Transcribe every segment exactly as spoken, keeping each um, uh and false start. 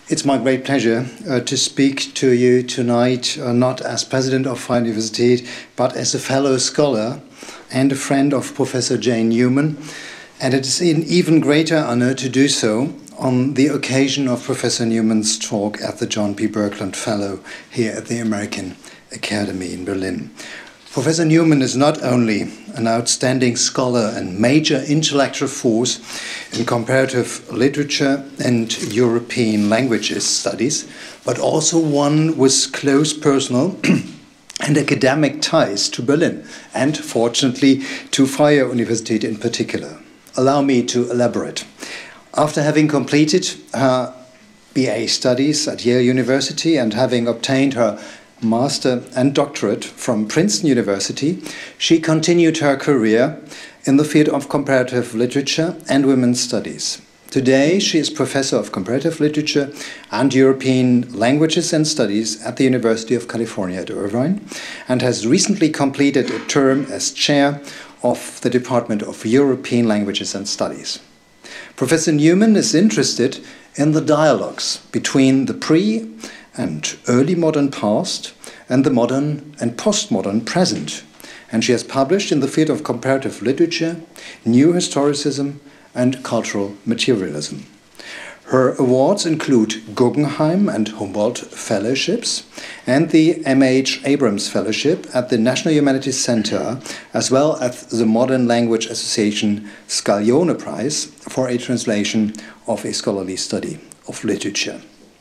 It's my great pleasure uh, to speak to you tonight, uh, not as president of Freie Universität, but as a fellow scholar and a friend of Professor Jane Newman. And it is an even greater honor to do so on the occasion of Professor Newman's talk at the John P. Birkeland Fellow here at the American Academy in Berlin. Professor Newman is not only an outstanding scholar and major intellectual force in comparative literature and European languages studies, but also one with close personal and academic ties to Berlin, and fortunately to Freie Universität in particular. Allow me to elaborate. After having completed her B A studies at Yale University and having obtained her master and doctorate from Princeton University, she continued her career in the field of comparative literature and women's studies. Today, she is professor of comparative literature and European languages and studies at the University of California at Irvine, and has recently completed a term as chair of the Department of European Languages and Studies. Professor Newman is interested in the dialogues between the pre- and early modern past and the modern and postmodern present, and she has published in the field of comparative literature, new historicism, and cultural materialism. Her awards include Guggenheim and Humboldt Fellowships and the M H Abrams Fellowship at the National Humanities Center, as well as the Modern Language Association Scaglione Prize for a translation of a scholarly study of literature.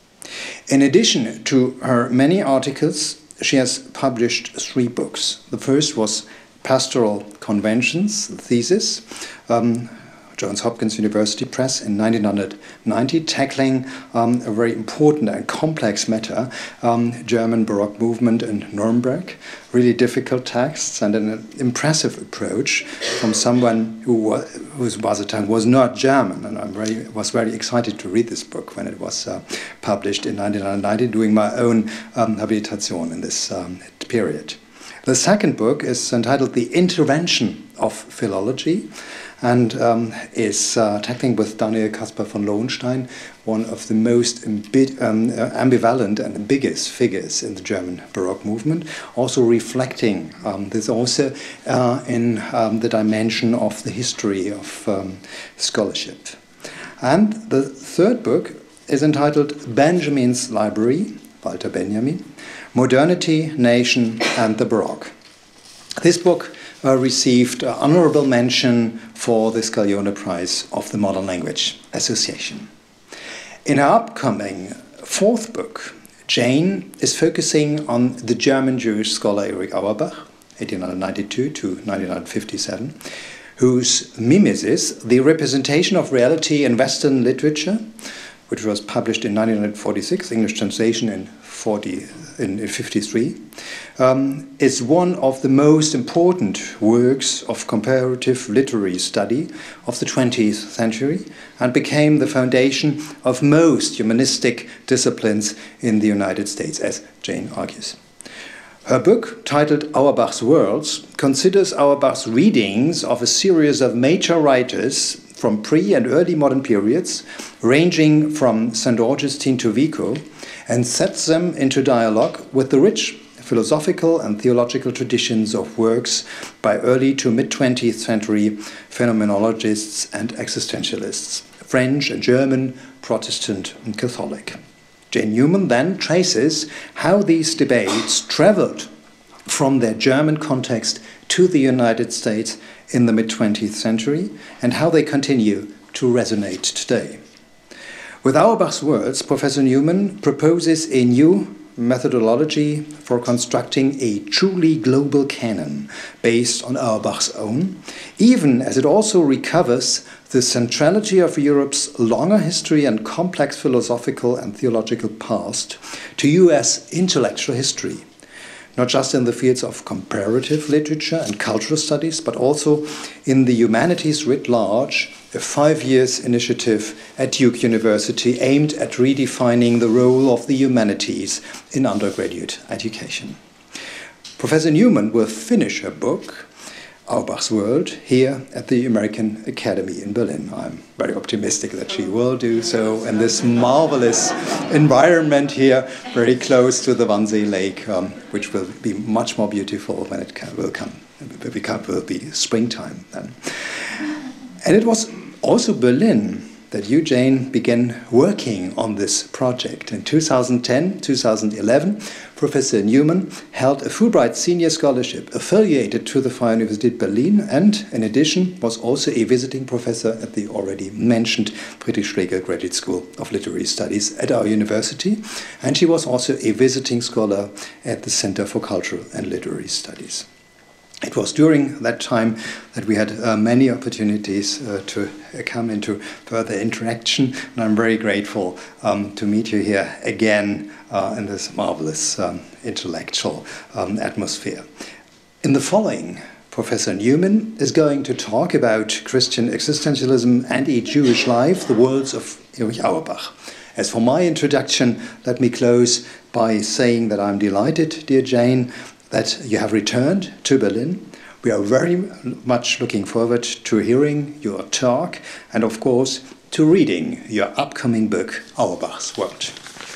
In addition to her many articles, she has published three books. The first was Pastoral Conventions, the thesis, um, Johns Hopkins University Press in nineteen ninety, tackling um, a very important and complex matter, um, German Baroque movement in Nuremberg, really difficult texts and an impressive approach from someone who was, whose mother tongue was not German. And I very, was very excited to read this book when it was uh, published in nineteen ninety, doing my own um, habilitation in this um, period. The second book is entitled The Intervention of Philology, and um, is uh, tackling with Daniel Caspar von Lohenstein, one of the most ambi um, uh, ambivalent and biggest figures in the German Baroque movement, also reflecting um, this also uh, in um, the dimension of the history of um, scholarship. And the third book is entitled Benjamin's Library, Walter Benjamin, Modernity, Nation, and the Baroque. This book Uh, received uh, honorable mention for the Scaglione Prize of the Modern Language Association. In her upcoming fourth book, Jane is focusing on the German Jewish scholar Erich Auerbach, eighteen ninety-two to nineteen fifty-seven, whose mimesis, The Representation of Reality in Western Literature, which was published in nineteen forty-six, English translation in forty, in fifty-three, um, is one of the most important works of comparative literary study of the twentieth century and became the foundation of most humanistic disciplines in the United States, as Jane argues. Her book, titled Auerbach's Worlds, considers Auerbach's readings of a series of major writers from pre- and early modern periods, ranging from Saint Augustine to Vico, and sets them into dialogue with the rich philosophical and theological traditions of works by early to mid-twentieth century phenomenologists and existentialists, French and German, Protestant and Catholic. Jane Newman then traces how these debates traveled from their German context to the United States in the mid-twentieth century and how they continue to resonate today. With Auerbach's words, Professor Newman proposes a new methodology for constructing a truly global canon based on Auerbach's own, even as it also recovers the centrality of Europe's longer history and complex philosophical and theological past to U S intellectual history, not just in the fields of comparative literature and cultural studies, but also in the humanities writ large, a five years initiative at Duke University aimed at redefining the role of the humanities in undergraduate education. Professor Newman will finish her book, Auerbach's World, here at the American Academy in Berlin. I'm very optimistic that she will do so in this marvelous environment here, very close to the Wannsee Lake, um, which will be much more beautiful when it can, will come. Will become will be springtime then. And it was also Berlin that you, Jane, began working on this project. In two thousand ten, two thousand eleven, Professor Newman held a Fulbright Senior Scholarship affiliated to the Freie Universität Berlin, and in addition was also a visiting professor at the already mentioned Friedrich Schlegel Graduate School of Literary Studies at our university, and she was also a visiting scholar at the Center for Cultural and Literary Studies. It was during that time that we had uh, many opportunities uh, to uh, come into further interaction, and I'm very grateful um, to meet you here again uh, in this marvelous um, intellectual um, atmosphere. In the following, Professor Newman is going to talk about Christian existentialism and a Jewish life, the words of Erich Auerbach. As for my introduction, let me close by saying that I'm delighted, dear Jane, that you have returned to Berlin. We are very much looking forward to hearing your talk and, of course, to reading your upcoming book, Auerbach's World.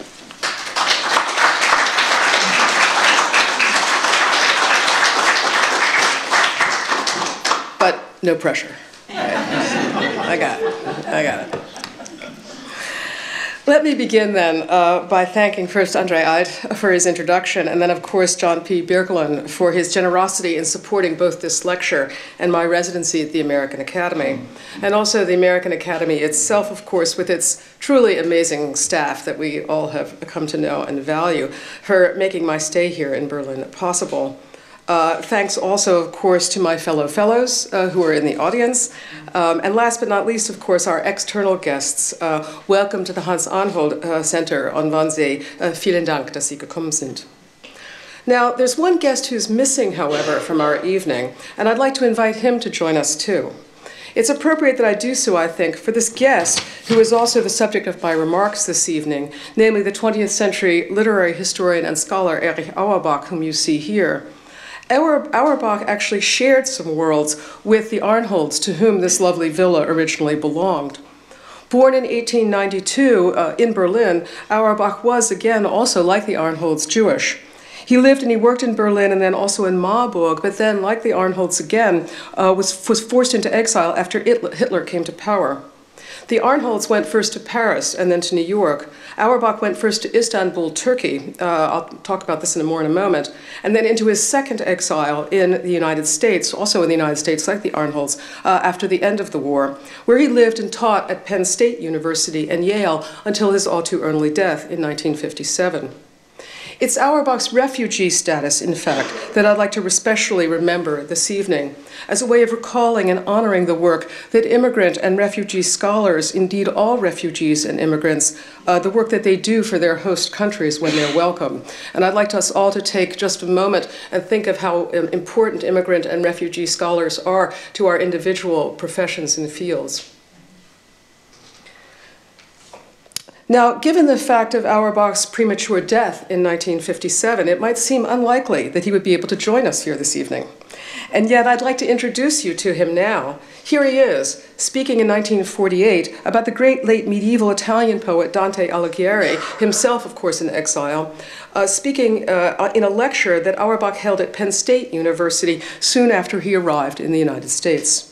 But no pressure. I got it. I got it. Let me begin then uh, by thanking first Andre Eid for his introduction, and then of course John P. Birkeland for his generosity in supporting both this lecture and my residency at the American Academy, and also the American Academy itself, of course, with its truly amazing staff that we all have come to know and value, for making my stay here in Berlin possible. Uh, thanks also, of course, to my fellow fellows uh, who are in the audience. Um, and last but not least, of course, our external guests. Uh, welcome to the Hans Arnhold uh, Center on Wannsee. Uh, vielen Dank, dass Sie gekommen sind. Now, there's one guest who's missing, however, from our evening, and I'd like to invite him to join us, too. It's appropriate that I do so, I think, for this guest, who is also the subject of my remarks this evening, namely the twentieth century literary historian and scholar Erich Auerbach, whom you see here. Auerbach actually shared some worlds with the Arnholds, to whom this lovely villa originally belonged. Born in eighteen ninety-two uh, in Berlin, Auerbach was, again, also like the Arnholds, Jewish. He lived and he worked in Berlin and then also in Marburg, but then, like the Arnholds again, uh, was, was forced into exile after Hitler came to power. The Arnholds went first to Paris and then to New York. Auerbach went first to Istanbul, Turkey. Uh, I'll talk about this in a more in a moment. And then into his second exile in the United States, also in the United States, like the Arnholds, uh, after the end of the war, where he lived and taught at Penn State University and Yale until his all too early death in nineteen fifty-seven. It's Auerbach's refugee status, in fact, that I'd like to especially remember this evening, as a way of recalling and honoring the work that immigrant and refugee scholars, indeed all refugees and immigrants, uh, the work that they do for their host countries when they're welcome. And I'd like us all to take just a moment and think of how important immigrant and refugee scholars are to our individual professions and fields. Now, given the fact of Auerbach's premature death in nineteen fifty-seven, it might seem unlikely that he would be able to join us here this evening. And yet I'd like to introduce you to him now. Here he is, speaking in nineteen forty-eight about the great late medieval Italian poet Dante Alighieri, himself, of course, in exile, uh, speaking uh, in a lecture that Auerbach held at Penn State University soon after he arrived in the United States.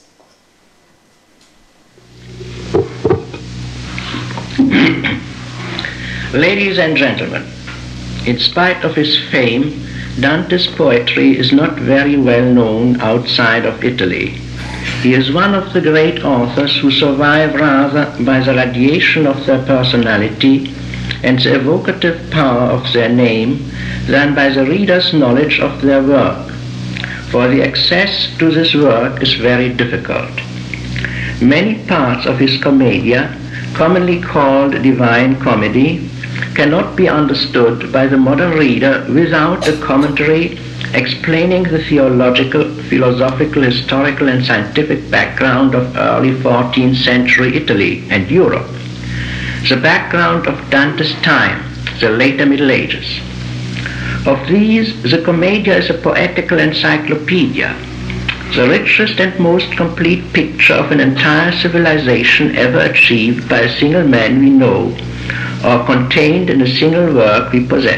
Ladies and gentlemen, in spite of his fame, Dante's poetry is not very well known outside of Italy. He is one of the great authors who survive rather by the radiation of their personality and the evocative power of their name than by the reader's knowledge of their work, for the access to this work is very difficult. Many parts of his Commedia, commonly called Divine Comedy, cannot be understood by the modern reader without a commentary explaining the theological, philosophical, historical, and scientific background of early fourteenth century Italy and Europe, the background of Dante's time, the later Middle Ages. Of these, the Commedia is a poetical encyclopedia, the richest and most complete picture of an entire civilization ever achieved by a single man we know, or contained in a single work we possess.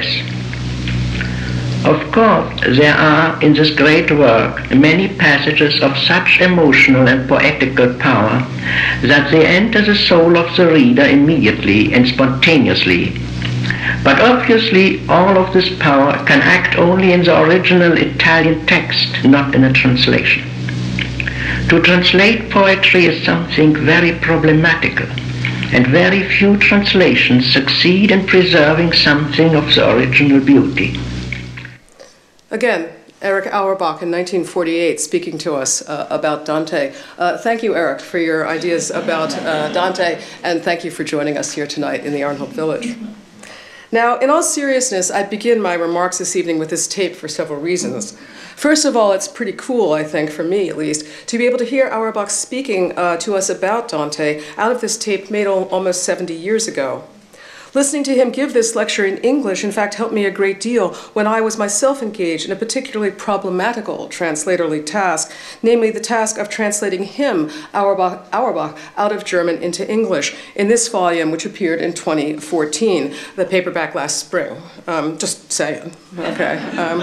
Of course, there are in this great work many passages of such emotional and poetical power that they enter the soul of the reader immediately and spontaneously. But obviously all of this power can act only in the original Italian text, not in a translation. To translate poetry is something very problematical, and very few translations succeed in preserving something of the original beauty. Again, Erich Auerbach in nineteen forty-eight speaking to us uh, about Dante. Uh, thank you, Erich, for your ideas about uh, Dante, and thank you for joining us here tonight in the Arnholt Village. Now, in all seriousness, I'd begin my remarks this evening with this tape for several reasons. First of all, it's pretty cool, I think, for me at least, to be able to hear Auerbach speaking uh, to us about Dante out of this tape made al almost seventy years ago. Listening to him give this lecture in English, in fact, helped me a great deal when I was myself engaged in a particularly problematical translatorly task, namely the task of translating him, Auerbach, Auerbach, out of German into English in this volume, which appeared in twenty fourteen, the paperback last spring. Um, just saying, okay. Um,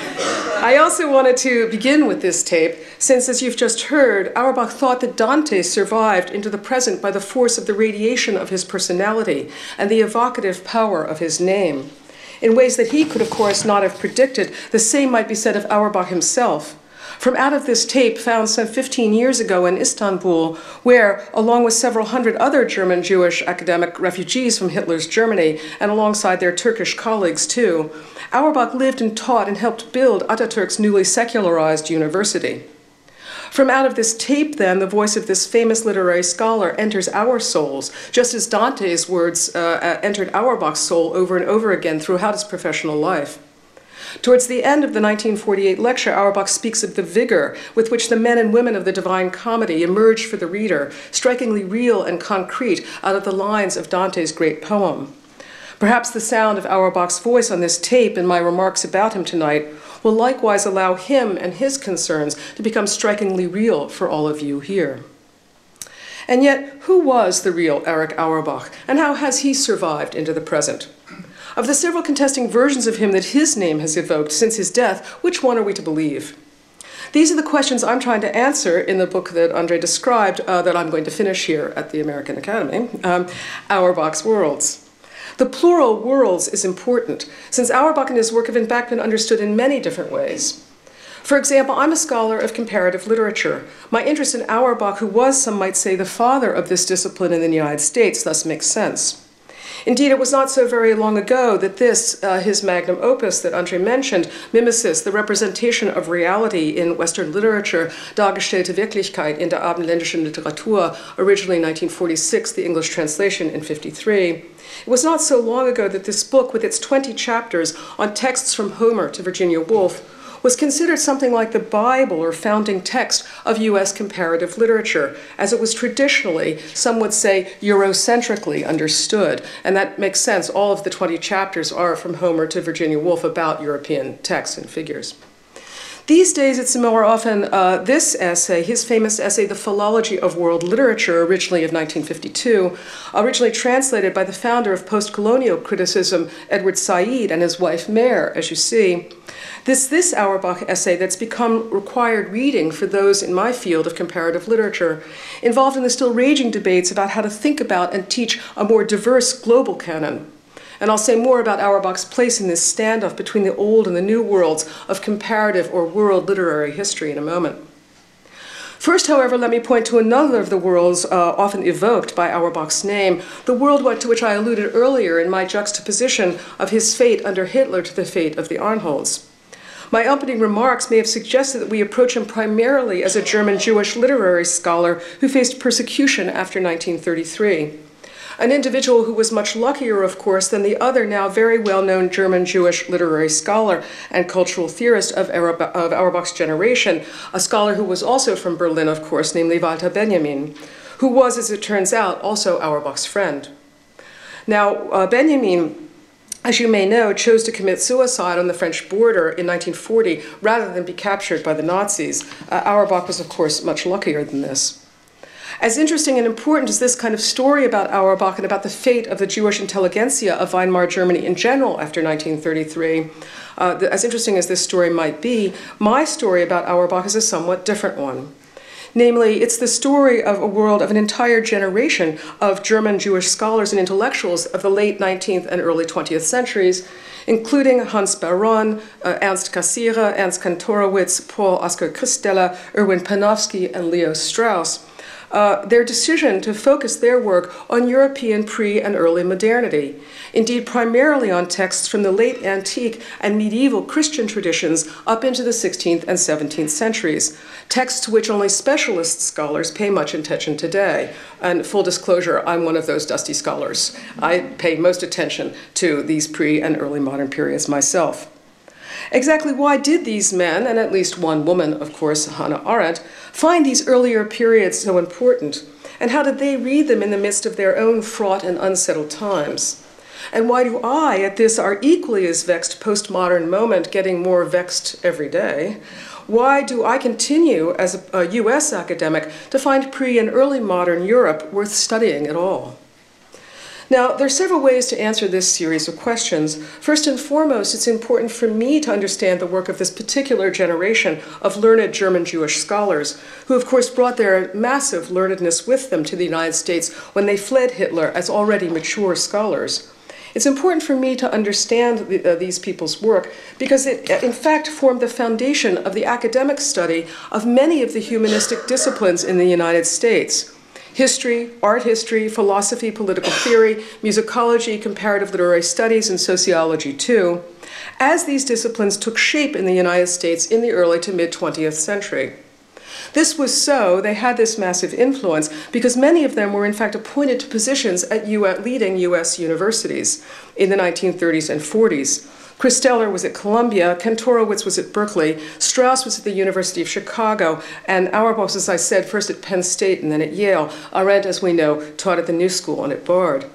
I also wanted to begin with this tape, since, as you've just heard, Auerbach thought that Dante survived into the present by the force of the radiation of his personality and the evocative power of his name. In ways that he could, of course, not have predicted, the same might be said of Auerbach himself. From out of this tape found some fifteen years ago in Istanbul, where, along with several hundred other German Jewish academic refugees from Hitler's Germany, and alongside their Turkish colleagues too, Auerbach lived and taught and helped build Ataturk's newly secularized university. From out of this tape, then, the voice of this famous literary scholar enters our souls, just as Dante's words uh, entered Auerbach's soul over and over again throughout his professional life. Towards the end of the nineteen forty-eight lecture, Auerbach speaks of the vigor with which the men and women of the Divine Comedy emerged for the reader, strikingly real and concrete out of the lines of Dante's great poem. Perhaps the sound of Auerbach's voice on this tape and my remarks about him tonight will likewise allow him and his concerns to become strikingly real for all of you here. And yet, who was the real Erich Auerbach, and how has he survived into the present? Of the several contesting versions of him that his name has evoked since his death, which one are we to believe? These are the questions I'm trying to answer in the book that Andre described, uh, that I'm going to finish here at the American Academy, um, Auerbach's Worlds. The plural worlds is important, since Auerbach and his work have in fact been understood in many different ways. For example, I'm a scholar of comparative literature. My interest in Auerbach, who was, some might say, the father of this discipline in the United States, thus makes sense. Indeed, it was not so very long ago that this, uh, his magnum opus that Andre mentioned, Mimesis, the representation of reality in Western literature, Dargestellte Wirklichkeit in der abendländischen Literatur, originally nineteen forty-six, the English translation in fifty-three. It was not so long ago that this book, with its twenty chapters on texts from Homer to Virginia Woolf, was considered something like the Bible or founding text of U S comparative literature, as it was traditionally, some would say, Eurocentrically understood. And that makes sense. All of the twenty chapters are from Homer to Virginia Woolf about European texts and figures. These days, it's more often uh, this essay, his famous essay, The Philology of World Literature, originally of nineteen fifty-two, originally translated by the founder of post-colonial criticism, Edward Said, and his wife, Mare, as you see. This, this Auerbach essay that's become required reading for those in my field of comparative literature, involved in the still raging debates about how to think about and teach a more diverse global canon. And I'll say more about Auerbach's place in this standoff between the old and the new worlds of comparative or world literary history in a moment. First, however, let me point to another of the worlds uh, often evoked by Auerbach's name, the world to which I alluded earlier in my juxtaposition of his fate under Hitler to the fate of the Arnholts. My opening remarks may have suggested that we approach him primarily as a German Jewish literary scholar who faced persecution after nineteen thirty-three. An individual who was much luckier, of course, than the other now very well-known German Jewish literary scholar and cultural theorist of, of Auerbach's generation, a scholar who was also from Berlin, of course, namely Walter Benjamin, who was, as it turns out, also Auerbach's friend. Now, uh, Benjamin, as you may know, chose to commit suicide on the French border in nineteen forty rather than be captured by the Nazis. Uh, Auerbach was, of course, much luckier than this. As interesting and important as this kind of story about Auerbach and about the fate of the Jewish intelligentsia of Weimar Germany in general after nineteen thirty-three, uh, as interesting as this story might be, my story about Auerbach is a somewhat different one. Namely, it's the story of a world of an entire generation of German Jewish scholars and intellectuals of the late nineteenth and early twentieth centuries, including Hans Baron, uh, Ernst Cassirer, Ernst Kantorowicz, Paul Oskar Christeller, Erwin Panofsky, and Leo Strauss. Uh, their decision to focus their work on European pre- and early modernity, indeed primarily on texts from the late antique and medieval Christian traditions up into the sixteenth and seventeenth centuries, texts to which only specialist scholars pay much attention today. And full disclosure, I'm one of those dusty scholars. I pay most attention to these pre- and early modern periods myself. Exactly why did these men, and at least one woman, of course, Hannah Arendt, find these earlier periods so important? And how did they read them in the midst of their own fraught and unsettled times? And why do I, at this our equally as vexed postmodern moment, getting more vexed every day, why do I continue as a, a U S academic to find pre- and early modern Europe worth studying at all? Now, there are several ways to answer this series of questions. First and foremost, it's important for me to understand the work of this particular generation of learned German Jewish scholars, who of course brought their massive learnedness with them to the United States when they fled Hitler as already mature scholars. It's important for me to understand the, uh, these people's work because it, in fact, formed the foundation of the academic study of many of the humanistic disciplines in the United States. History, art history, philosophy, political theory, musicology, comparative literary studies, and sociology too, as these disciplines took shape in the United States in the early to mid-twentieth century. This was so, they had this massive influence because many of them were in fact appointed to positions at U S, leading U S universities in the nineteen thirties and forties. Christeller was at Columbia, Kantorowicz was at Berkeley, Strauss was at the University of Chicago, and Auerbach, as I said, first at Penn State and then at Yale. Arendt, as we know, taught at the New School and at Bard.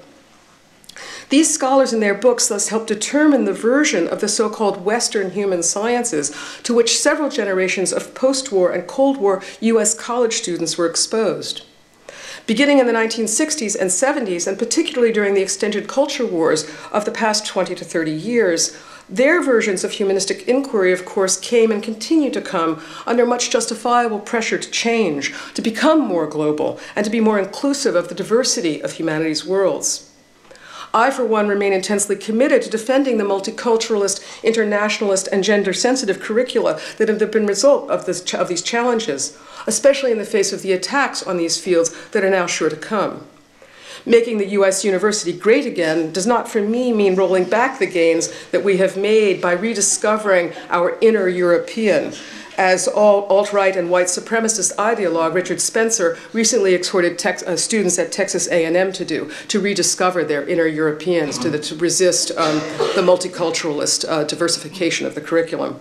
These scholars in their books thus helped determine the version of the so-called Western human sciences to which several generations of post-war and Cold War U S college students were exposed. Beginning in the nineteen sixties and seventies, and particularly during the extended culture wars of the past twenty to thirty years, their versions of humanistic inquiry, of course, came and continue to come under much justifiable pressure to change, to become more global, and to be more inclusive of the diversity of humanity's worlds. I, for one, remain intensely committed to defending the multiculturalist, internationalist, and gender-sensitive curricula that have been the result of, this, of these challenges, especially in the face of the attacks on these fields that are now sure to come. Making the U S university great again does not, for me, mean rolling back the gains that we have made by rediscovering our inner European, as all alt-right and white supremacist ideologue Richard Spencer recently exhorted tex uh, students at Texas A and M to do, to rediscover their inner Europeans, to, the, to resist um, the multiculturalist uh, diversification of the curriculum.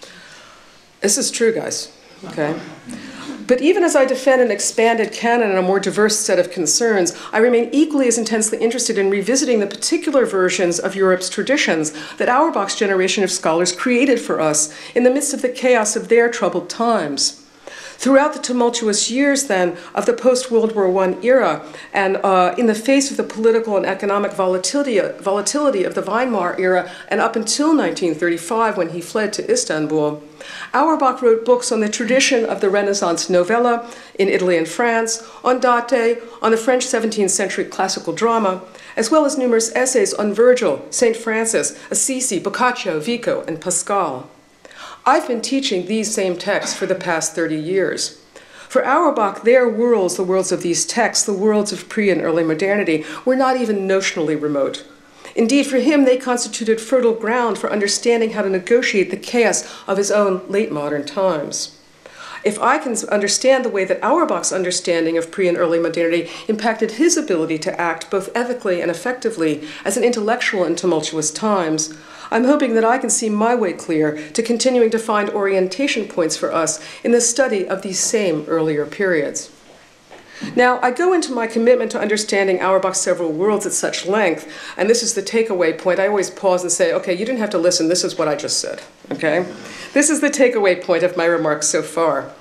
This is true, guys, okay? But even as I defend an expanded canon and a more diverse set of concerns, I remain equally as intensely interested in revisiting the particular versions of Europe's traditions that Auerbach's generation of scholars created for us in the midst of the chaos of their troubled times. Throughout the tumultuous years, then, of the post-World War One era, and uh, in the face of the political and economic volatility, volatility of the Weimar era, and up until nineteen thirty-five when he fled to Istanbul, Auerbach wrote books on the tradition of the Renaissance novella in Italy and France, on Dante, on the French seventeenth century classical drama, as well as numerous essays on Virgil, Saint Francis, Assisi, Boccaccio, Vico, and Pascal. I've been teaching these same texts for the past thirty years. For Auerbach, their worlds, the worlds of these texts, the worlds of pre- and early modernity, were not even notionally remote. Indeed, for him, they constituted fertile ground for understanding how to negotiate the chaos of his own late modern times. If I can understand the way that Auerbach's understanding of pre- and early modernity impacted his ability to act both ethically and effectively as an intellectual in tumultuous times, I'm hoping that I can see my way clear to continuing to find orientation points for us in the study of these same earlier periods. Now, I go into my commitment to understanding Auerbach's several worlds at such length, and this is the takeaway point. I always pause and say, okay, you didn't have to listen, this is what I just said, okay? This is the takeaway point of my remarks so far.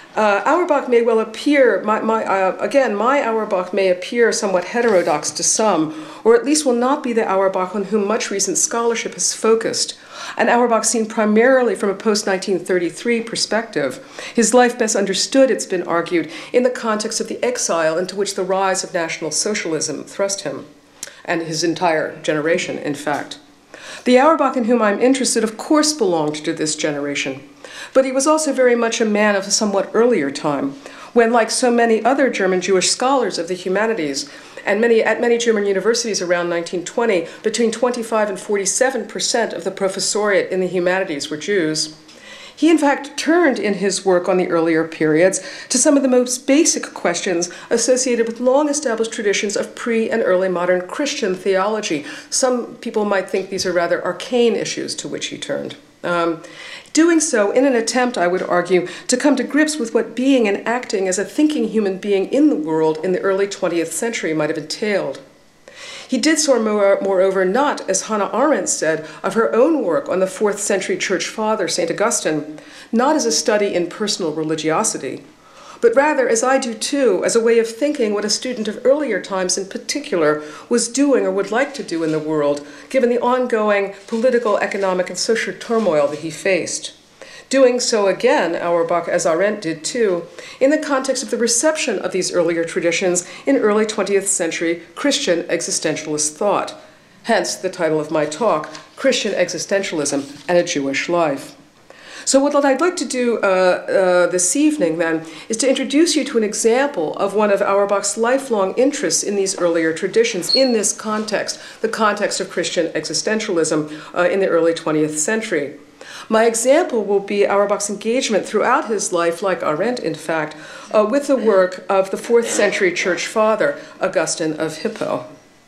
Uh, Auerbach may well appear, my, my, uh, again, my Auerbach may appear somewhat heterodox to some, or at least will not be the Auerbach on whom much recent scholarship has focused. An Auerbach seen primarily from a post nineteen thirty-three perspective. His life best understood, it's been argued, in the context of the exile into which the rise of National Socialism thrust him, and his entire generation, in fact. The Auerbach in whom I'm interested, of course, belonged to this generation. But he was also very much a man of a somewhat earlier time, when, like so many other German Jewish scholars of the humanities, and many, at many German universities around nineteen twenty, between twenty-five and forty-seven percent of the professoriate in the humanities were Jews, he in fact turned in his work on the earlier periods to some of the most basic questions associated with long-established traditions of pre- and early modern Christian theology. Some people might think these are rather arcane issues to which he turned. Um, doing so in an attempt, I would argue, to come to grips with what being and acting as a thinking human being in the world in the early twentieth century might have entailed. He did so, moreover, not, as Hannah Arendt said of her own work on the fourth century church father, Saint Augustine, not as a study in personal religiosity, but rather, as I do too, as a way of thinking what a student of earlier times in particular was doing or would like to do in the world, given the ongoing political, economic, and social turmoil that he faced. Doing so again, Auerbach, as Arendt did too, in the context of the reception of these earlier traditions in early twentieth century Christian existentialist thought. Hence the title of my talk, Christian Existentialism and a Jewish Life. So what I'd like to do uh, uh, this evening, then, is to introduce you to an example of one of Auerbach's lifelong interests in these earlier traditions, in this context, the context of Christian existentialism uh, in the early twentieth century. My example will be Auerbach's engagement throughout his life, like Arendt, in fact, uh, with the work of the fourth century church father, Augustine of Hippo.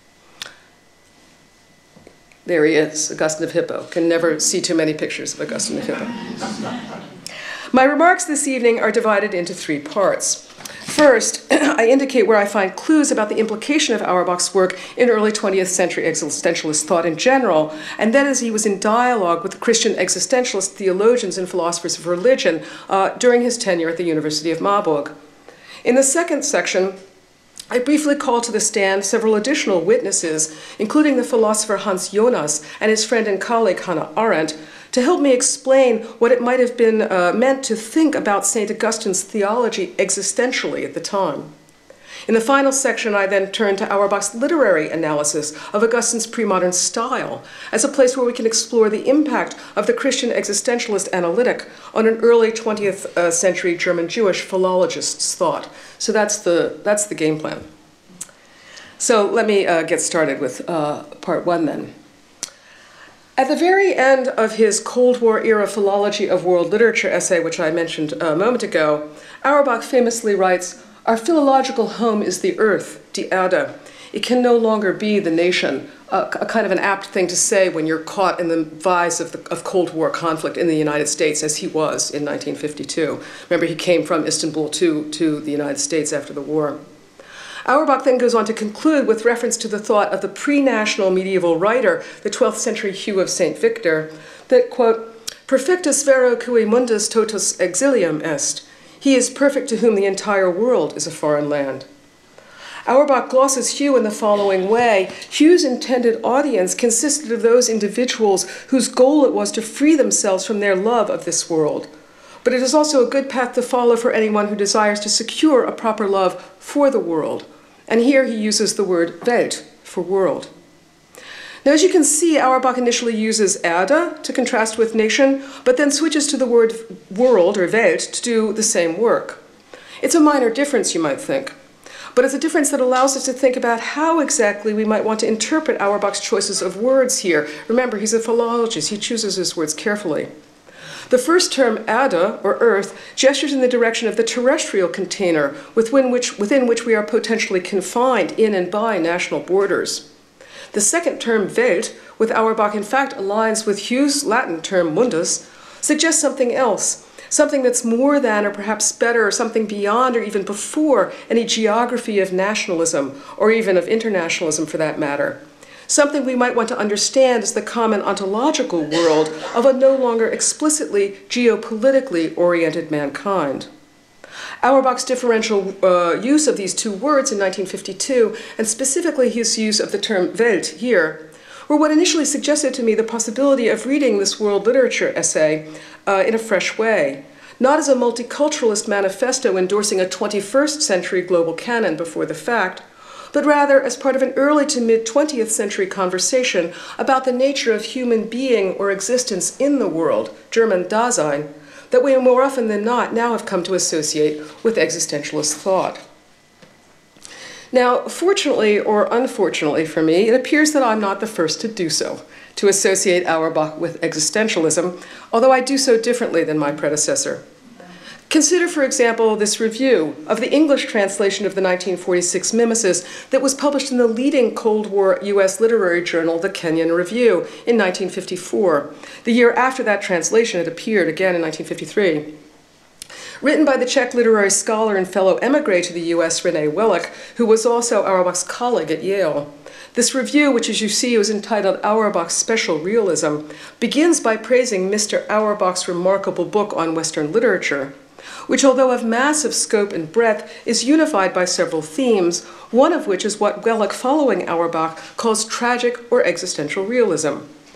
There he is, Augustine of Hippo. Can never see too many pictures of Augustine of Hippo. My remarks this evening are divided into three parts. First, I indicate where I find clues about the implication of Auerbach's work in early twentieth century existentialist thought in general, and then as he was in dialogue with Christian existentialist theologians and philosophers of religion uh, during his tenure at the University of Marburg. In the second section, I briefly call to the stand several additional witnesses, including the philosopher Hans Jonas and his friend and colleague Hannah Arendt, to help me explain what it might have been uh, meant to think about Saint Augustine's theology existentially at the time. In the final section, I then turn to Auerbach's literary analysis of Augustine's pre-modern style as a place where we can explore the impact of the Christian existentialist analytic on an early twentieth uh, century German Jewish philologist's thought. So that's the, that's the game plan. So let me uh, get started with uh, part one then. At the very end of his Cold War-era philology of world literature essay, which I mentioned a moment ago, Auerbach famously writes, "Our philological home is the earth, die Erde. It can no longer be the nation," a, a kind of an apt thing to say when you're caught in the vise of, the, of Cold War conflict in the United States, as he was in nineteen fifty-two. Remember, he came from Istanbul to, to the United States after the war. Auerbach then goes on to conclude with reference to the thought of the pre-national medieval writer, the twelfth century Hugh of Saint Victor, that, quote, "Perfectus vero cui mundus totus exilium est." He is perfect to whom the entire world is a foreign land. Auerbach glosses Hugh in the following way. Hugh's intended audience consisted of those individuals whose goal it was to free themselves from their love of this world. But it is also a good path to follow for anyone who desires to secure a proper love for the world. And here he uses the word Welt for world. Now, as you can see, Auerbach initially uses Erde to contrast with nation, but then switches to the word world, or Welt, to do the same work. It's a minor difference, you might think, but it's a difference that allows us to think about how exactly we might want to interpret Auerbach's choices of words here. Remember, he's a philologist. He chooses his words carefully. The first term, Erde, or earth, gestures in the direction of the terrestrial container within which, within which we are potentially confined in and by national borders. The second term, Welt, with Auerbach in fact aligns with Hugh's Latin term, mundus, suggests something else, something that's more than, or perhaps better, or something beyond, or even before any geography of nationalism, or even of internationalism for that matter. Something we might want to understand as the common ontological world of a no longer explicitly geopolitically oriented mankind. Auerbach's differential uh, use of these two words in nineteen fifty-two, and specifically his use of the term Welt here, were what initially suggested to me the possibility of reading this world literature essay uh, in a fresh way, not as a multiculturalist manifesto endorsing a twenty-first century global canon before the fact, but rather as part of an early to mid-twentieth century conversation about the nature of human being or existence in the world, German Dasein, that we more often than not now have come to associate with existentialist thought. Now, fortunately or unfortunately for me, it appears that I'm not the first to do so, to associate Auerbach with existentialism, although I do so differently than my predecessor. Consider, for example, this review of the English translation of the nineteen forty-six Mimesis that was published in the leading Cold War U S literary journal, the Kenyon Review, in nineteen fifty-four. The year after that translation, it appeared again in nineteen fifty-three. Written by the Czech literary scholar and fellow emigre to the U S, René Welleck, who was also Auerbach's colleague at Yale. This review, which as you see was entitled Auerbach's Special Realism, begins by praising Mister Auerbach's remarkable book on Western literature, which, although of massive scope and breadth, is unified by several themes, one of which is what Welleck, following Auerbach, calls tragic or existential realism.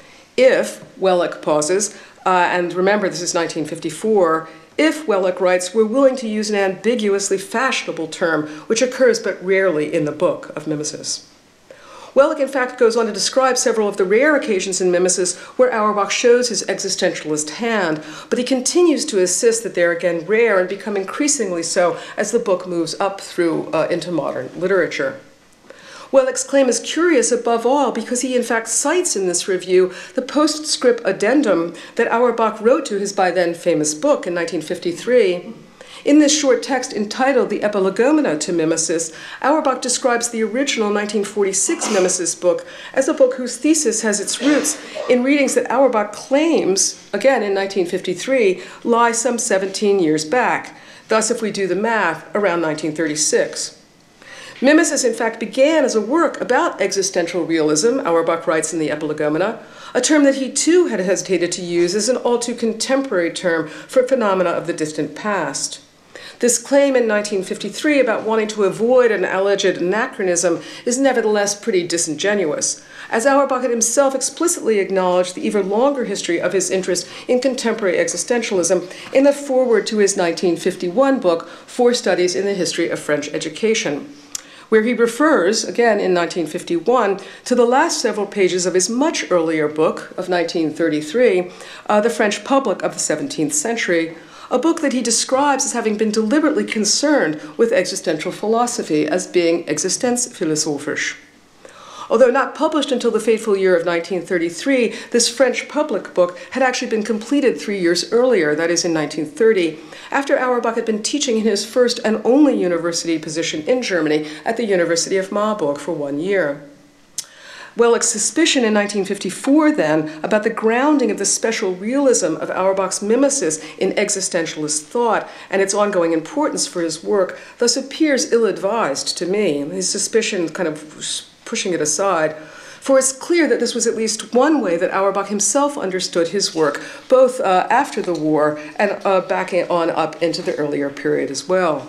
If, Welleck pauses, uh, and remember this is nineteen fifty-four, if, Welleck writes, we're willing to use an ambiguously fashionable term, which occurs but rarely in the book of Mimesis. Welleck, in fact, goes on to describe several of the rare occasions in Mimesis where Auerbach shows his existentialist hand, but he continues to insist that they're again rare and become increasingly so as the book moves up through uh, into modern literature. Welleck's claim is curious above all because he in fact cites in this review the postscript addendum that Auerbach wrote to his by then famous book in nineteen fifty-three. In this short text entitled The Epilegomena to Mimesis, Auerbach describes the original nineteen forty-six Mimesis book as a book whose thesis has its roots in readings that Auerbach claims, again in nineteen fifty-three, lie some seventeen years back. Thus, if we do the math, around nineteen thirty-six. Mimesis, in fact, began as a work about existential realism, Auerbach writes in the Epilegomena, a term that he too had hesitated to use as an all too contemporary term for phenomena of the distant past. This claim in nineteen fifty-three about wanting to avoid an alleged anachronism is nevertheless pretty disingenuous, as Auerbach had himself explicitly acknowledged the even longer history of his interest in contemporary existentialism in the foreword to his nineteen fifty-one book, Four Studies in the History of French Education, where he refers, again in nineteen fifty-one, to the last several pages of his much earlier book of nineteen thirty-three, uh, The French Public of the seventeenth Century, a book that he describes as having been deliberately concerned with existential philosophy, as being existenzphilosophisch. Although not published until the fateful year of nineteen thirty-three, this French public book had actually been completed three years earlier, that is in nineteen thirty, after Auerbach had been teaching in his first and only university position in Germany at the University of Marburg for one year. Welleck's suspicion in nineteen fifty-four, then, about the grounding of the special realism of Auerbach's mimesis in existentialist thought and its ongoing importance for his work thus appears ill-advised to me. His suspicion kind of pushing it aside, for it's clear that this was at least one way that Auerbach himself understood his work, both uh, after the war and uh, back on up into the earlier period as well.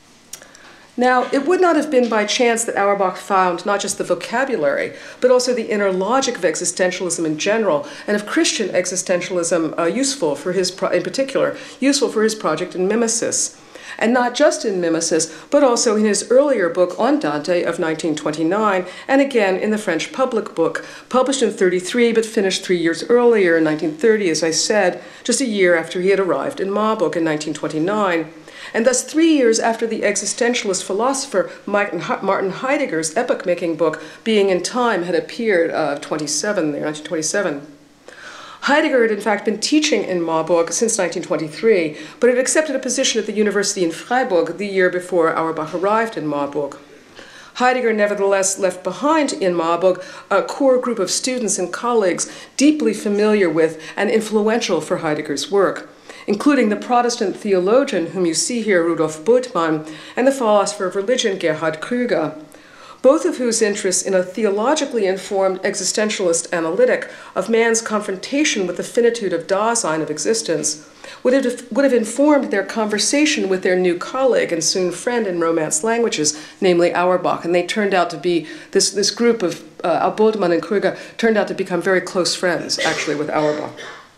Now, it would not have been by chance that Auerbach found not just the vocabulary, but also the inner logic of existentialism in general, and of Christian existentialism uh, useful for his, pro in particular, useful for his project in Mimesis. And not just in Mimesis, but also in his earlier book on Dante of nineteen twenty-nine, and again in the French public book, published in thirty-three, but finished three years earlier in nineteen thirty, as I said, just a year after he had arrived in Marburg in nineteen twenty-nine. And thus three years after the existentialist philosopher Martin Heidegger's epoch-making book, Being in Time, had appeared uh, twenty-seven, there, nineteen twenty-seven. Heidegger had in fact been teaching in Marburg since nineteen twenty-three, but had accepted a position at the university in Freiburg the year before Auerbach arrived in Marburg. Heidegger nevertheless left behind in Marburg a core group of students and colleagues deeply familiar with and influential for Heidegger's work, including the Protestant theologian whom you see here, Rudolf Bultmann, and the philosopher of religion, Gerhard Krüger. both of whose interests in a theologically informed existentialist analytic of man's confrontation with the finitude of Dasein, of existence, would have, would have informed their conversation with their new colleague and soon friend in Romance languages, namely Auerbach. And they turned out to be, this, this group of uh, Bultmann and Krüger turned out to become very close friends, actually, with Auerbach.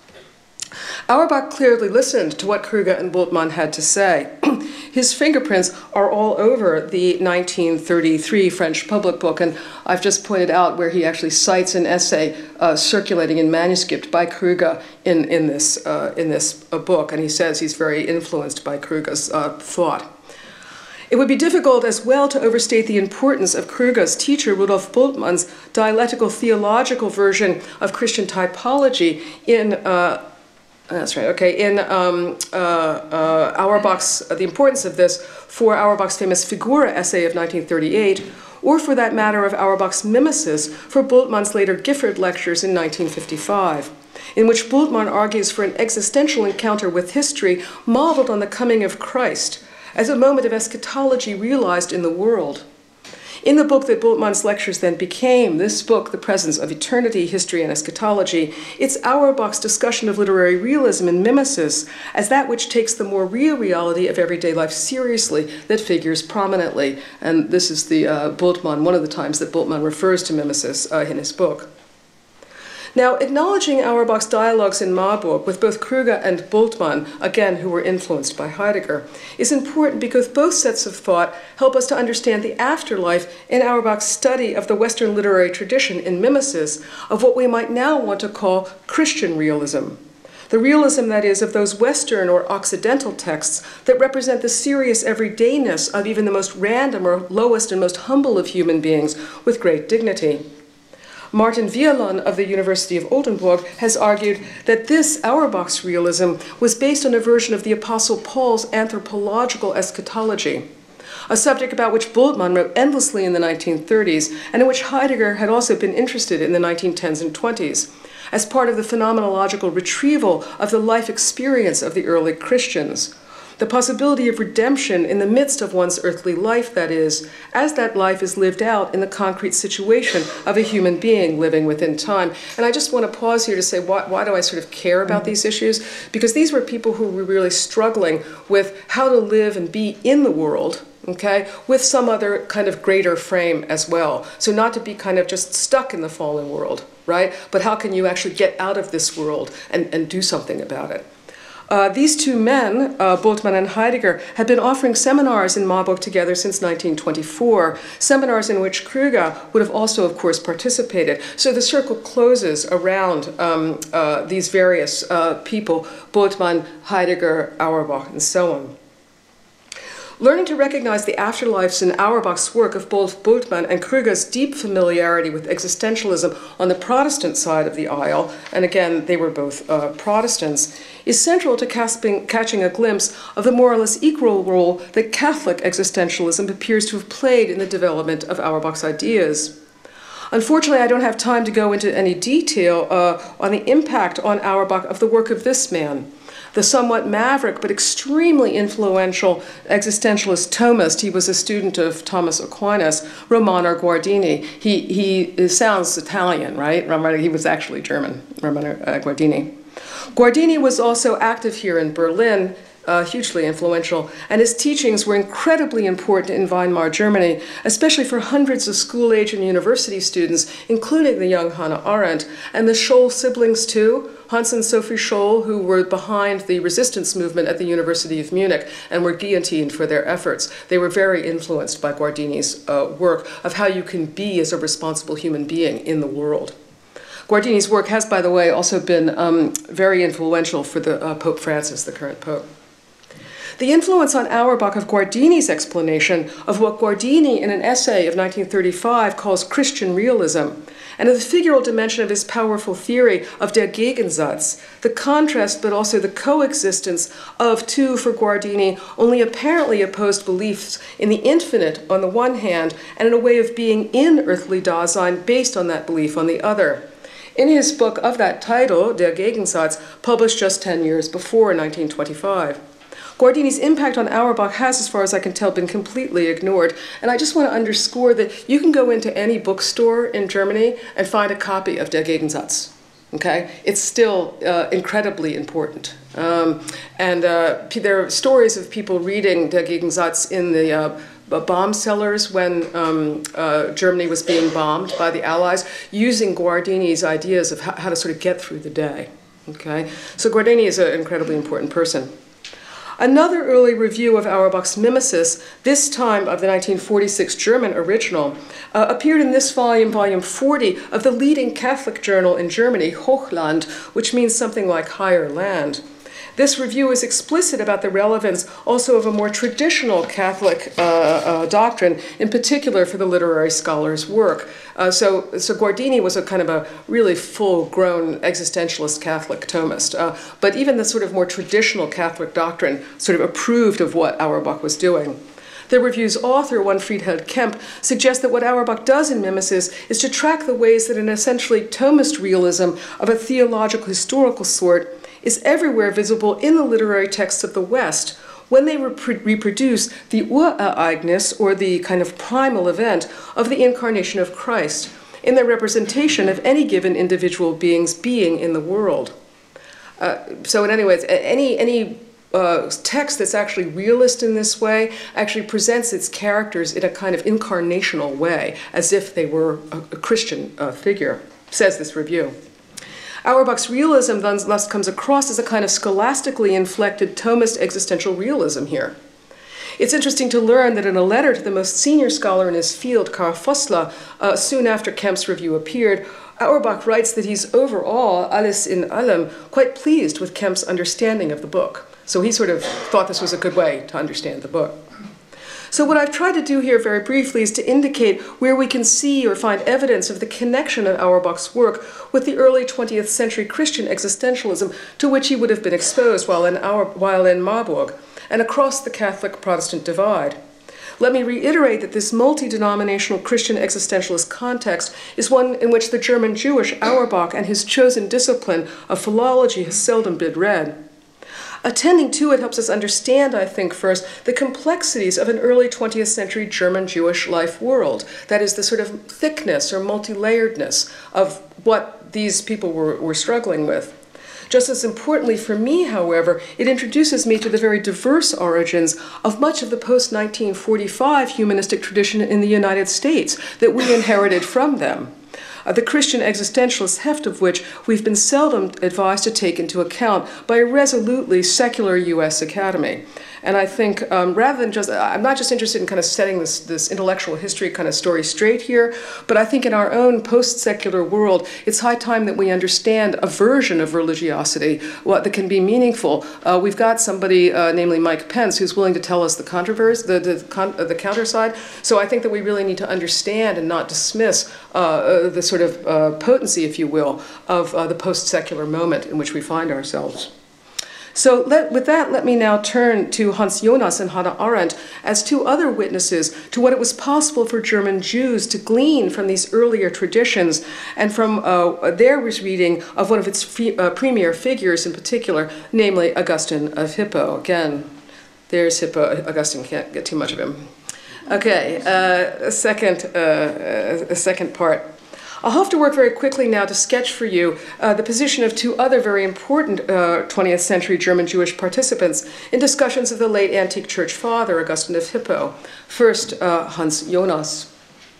Auerbach clearly listened to what Krüger and Bultmann had to say. His fingerprints are all over the nineteen thirty-three French public book, and I've just pointed out where he actually cites an essay uh, circulating in manuscript by Krüger in, in this, uh, in this uh, book, and he says he's very influenced by Krüger's uh, thought. It would be difficult as well to overstate the importance of Krüger's teacher, Rudolf Bultmann's dialectical theological version of Christian typology in uh, That's right, okay. In um, uh, uh, Auerbach's, uh, the importance of this for Auerbach's famous Figura essay of nineteen thirty-eight, or for that matter of Auerbach's mimesis for Bultmann's later Gifford lectures in nineteen fifty-five, in which Bultmann argues for an existential encounter with history modeled on the coming of Christ as a moment of eschatology realized in the world. In the book that Bultmann's lectures then became, this book, The Presence of Eternity, History, and Eschatology, it's Auerbach's discussion of literary realism and mimesis as that which takes the more real reality of everyday life seriously that figures prominently. And this is the uh, Bultmann, one of the times that Bultmann refers to mimesis uh, in his book. Now, acknowledging Auerbach's dialogues in Marburg with both Krüger and Bultmann, again, who were influenced by Heidegger, is important because both sets of thought help us to understand the afterlife in Auerbach's study of the Western literary tradition in mimesis of what we might now want to call Christian realism. The realism, that is, of those Western or Occidental texts that represent the serious everydayness of even the most random or lowest and most humble of human beings with great dignity. Martin Vialon of the University of Oldenburg has argued that this Auerbach's realism was based on a version of the Apostle Paul's anthropological eschatology, a subject about which Bultmann wrote endlessly in the nineteen thirties and in which Heidegger had also been interested in the nineteen tens and twenties, as part of the phenomenological retrieval of the life experience of the early Christians. The possibility of redemption in the midst of one's earthly life, that is, as that life is lived out in the concrete situation of a human being living within time. And I just want to pause here to say, why, why do I sort of care about these issues? Because these were people who were really struggling with how to live and be in the world, okay, with some other kind of greater frame as well. So not to be kind of just stuck in the fallen world, right? But how can you actually get out of this world and, and do something about it? Uh, these two men, uh, Bultmann and Heidegger, had been offering seminars in Marburg together since nineteen twenty-four, seminars in which Krüger would have also, of course, participated. So the circle closes around um, uh, these various uh, people, Bultmann, Heidegger, Auerbach, and so on. Learning to recognize the afterlives in Auerbach's work of both Bultmann and Krüger's deep familiarity with existentialism on the Protestant side of the aisle, and again, they were both uh, Protestants, is central to casting, catching a glimpse of the more or less equal role that Catholic existentialism appears to have played in the development of Auerbach's ideas. Unfortunately, I don't have time to go into any detail uh, on the impact on Auerbach of the work of this man, the somewhat maverick but extremely influential existentialist Thomist. He was a student of Thomas Aquinas, Romano Guardini. He, he sounds Italian, right? He was actually German, Romano uh, Guardini. Guardini was also active here in Berlin, Uh, hugely influential, and his teachings were incredibly important in Weimar, Germany, especially for hundreds of school-age and university students, including the young Hannah Arendt, and the Scholl siblings too, Hans and Sophie Scholl, who were behind the resistance movement at the University of Munich and were guillotined for their efforts. They were very influenced by Guardini's uh, work of how you can be as a responsible human being in the world. Guardini's work has, by the way, also been um, very influential for the uh, Pope Francis, the current Pope. The influence on Auerbach of Guardini's explanation of what Guardini in an essay of nineteen thirty-five calls Christian realism, and of the figural dimension of his powerful theory of der Gegensatz, the contrast but also the coexistence of two, for Guardini, only apparently opposed beliefs in the infinite on the one hand, and in a way of being in earthly Dasein based on that belief on the other. In his book of that title, Der Gegensatz, published just ten years before, nineteen twenty-five, Guardini's impact on Auerbach has, as far as I can tell, been completely ignored. And I just want to underscore that you can go into any bookstore in Germany and find a copy of Der Gegensatz. Okay? It's still uh, incredibly important. Um, and uh, there are stories of people reading Der Gegensatz in the uh, bomb cellars when um, uh, Germany was being bombed by the Allies, using Guardini's ideas of how, how to sort of get through the day. Okay? So Guardini is an incredibly important person. Another early review of Auerbach's mimesis, this time of the nineteen forty-six German original, uh, appeared in this volume, volume forty, of the leading Catholic journal in Germany, Hochland, which means something like higher land. This review is explicit about the relevance also of a more traditional Catholic uh, uh, doctrine, in particular for the literary scholar's work. Uh, so, so Guardini was a kind of a really full-grown existentialist Catholic Thomist. Uh, but even the sort of more traditional Catholic doctrine sort of approved of what Auerbach was doing. The review's author, one Friedhelm Kemp, suggests that what Auerbach does in Mimesis is to track the ways that an essentially Thomist realism of a theological historical sort is everywhere visible in the literary texts of the West when they rep reproduce the Urereignis, or the kind of primal event of the incarnation of Christ, in their representation of any given individual being's being in the world. Uh, so in any ways, any, any uh, text that's actually realist in this way actually presents its characters in a kind of incarnational way, as if they were a, a Christian uh, figure, says this review. Auerbach's realism thus comes across as a kind of scholastically inflected Thomist existential realism here. It's interesting to learn that in a letter to the most senior scholar in his field, Karl Vossler, uh, soon after Kemp's review appeared, Auerbach writes that he's overall, alles in allem, quite pleased with Kemp's understanding of the book. So he sort of thought this was a good way to understand the book. So what I've tried to do here very briefly is to indicate where we can see or find evidence of the connection of Auerbach's work with the early twentieth century Christian existentialism to which he would have been exposed while in, Auer while in Marburg, and across the Catholic-Protestant divide. Let me reiterate that this multi-denominational Christian existentialist context is one in which the German Jewish Auerbach and his chosen discipline of philology has seldom been read. Attending to it helps us understand, I think, first, the complexities of an early twentieth century German Jewish life world. That is, the sort of thickness or multi-layeredness of what these people were, were struggling with. Just as importantly for me, however, it introduces me to the very diverse origins of much of the post nineteen forty-five humanistic tradition in the United States that we inherited from them. Uh, the Christian existentialist heft of which we've been seldom advised to take into account by a resolutely secular U S academy. And I think um, rather than just, I'm not just interested in kind of setting this, this intellectual history kind of story straight here, but I think in our own post-secular world, it's high time that we understand a version of religiosity, what that can be meaningful. Uh, we've got somebody, uh, namely Mike Pence, who's willing to tell us the controversy, the, the, con uh, the counter side. So I think that we really need to understand and not dismiss uh, uh, the sort of uh, potency, if you will, of uh, the post-secular moment in which we find ourselves. So let, with that, let me now turn to Hans Jonas and Hannah Arendt as two other witnesses to what it was possible for German Jews to glean from these earlier traditions and from uh, their reading of one of its free, uh, premier figures in particular, namely Augustine of Hippo. Again, there's Hippo. Augustine, can't get too much of him. Okay, uh, a, second, uh, a second part. I'll have to work very quickly now to sketch for you uh, the position of two other very important uh, twentieth century German Jewish participants in discussions of the late antique church father, Augustine of Hippo. First, uh, Hans Jonas.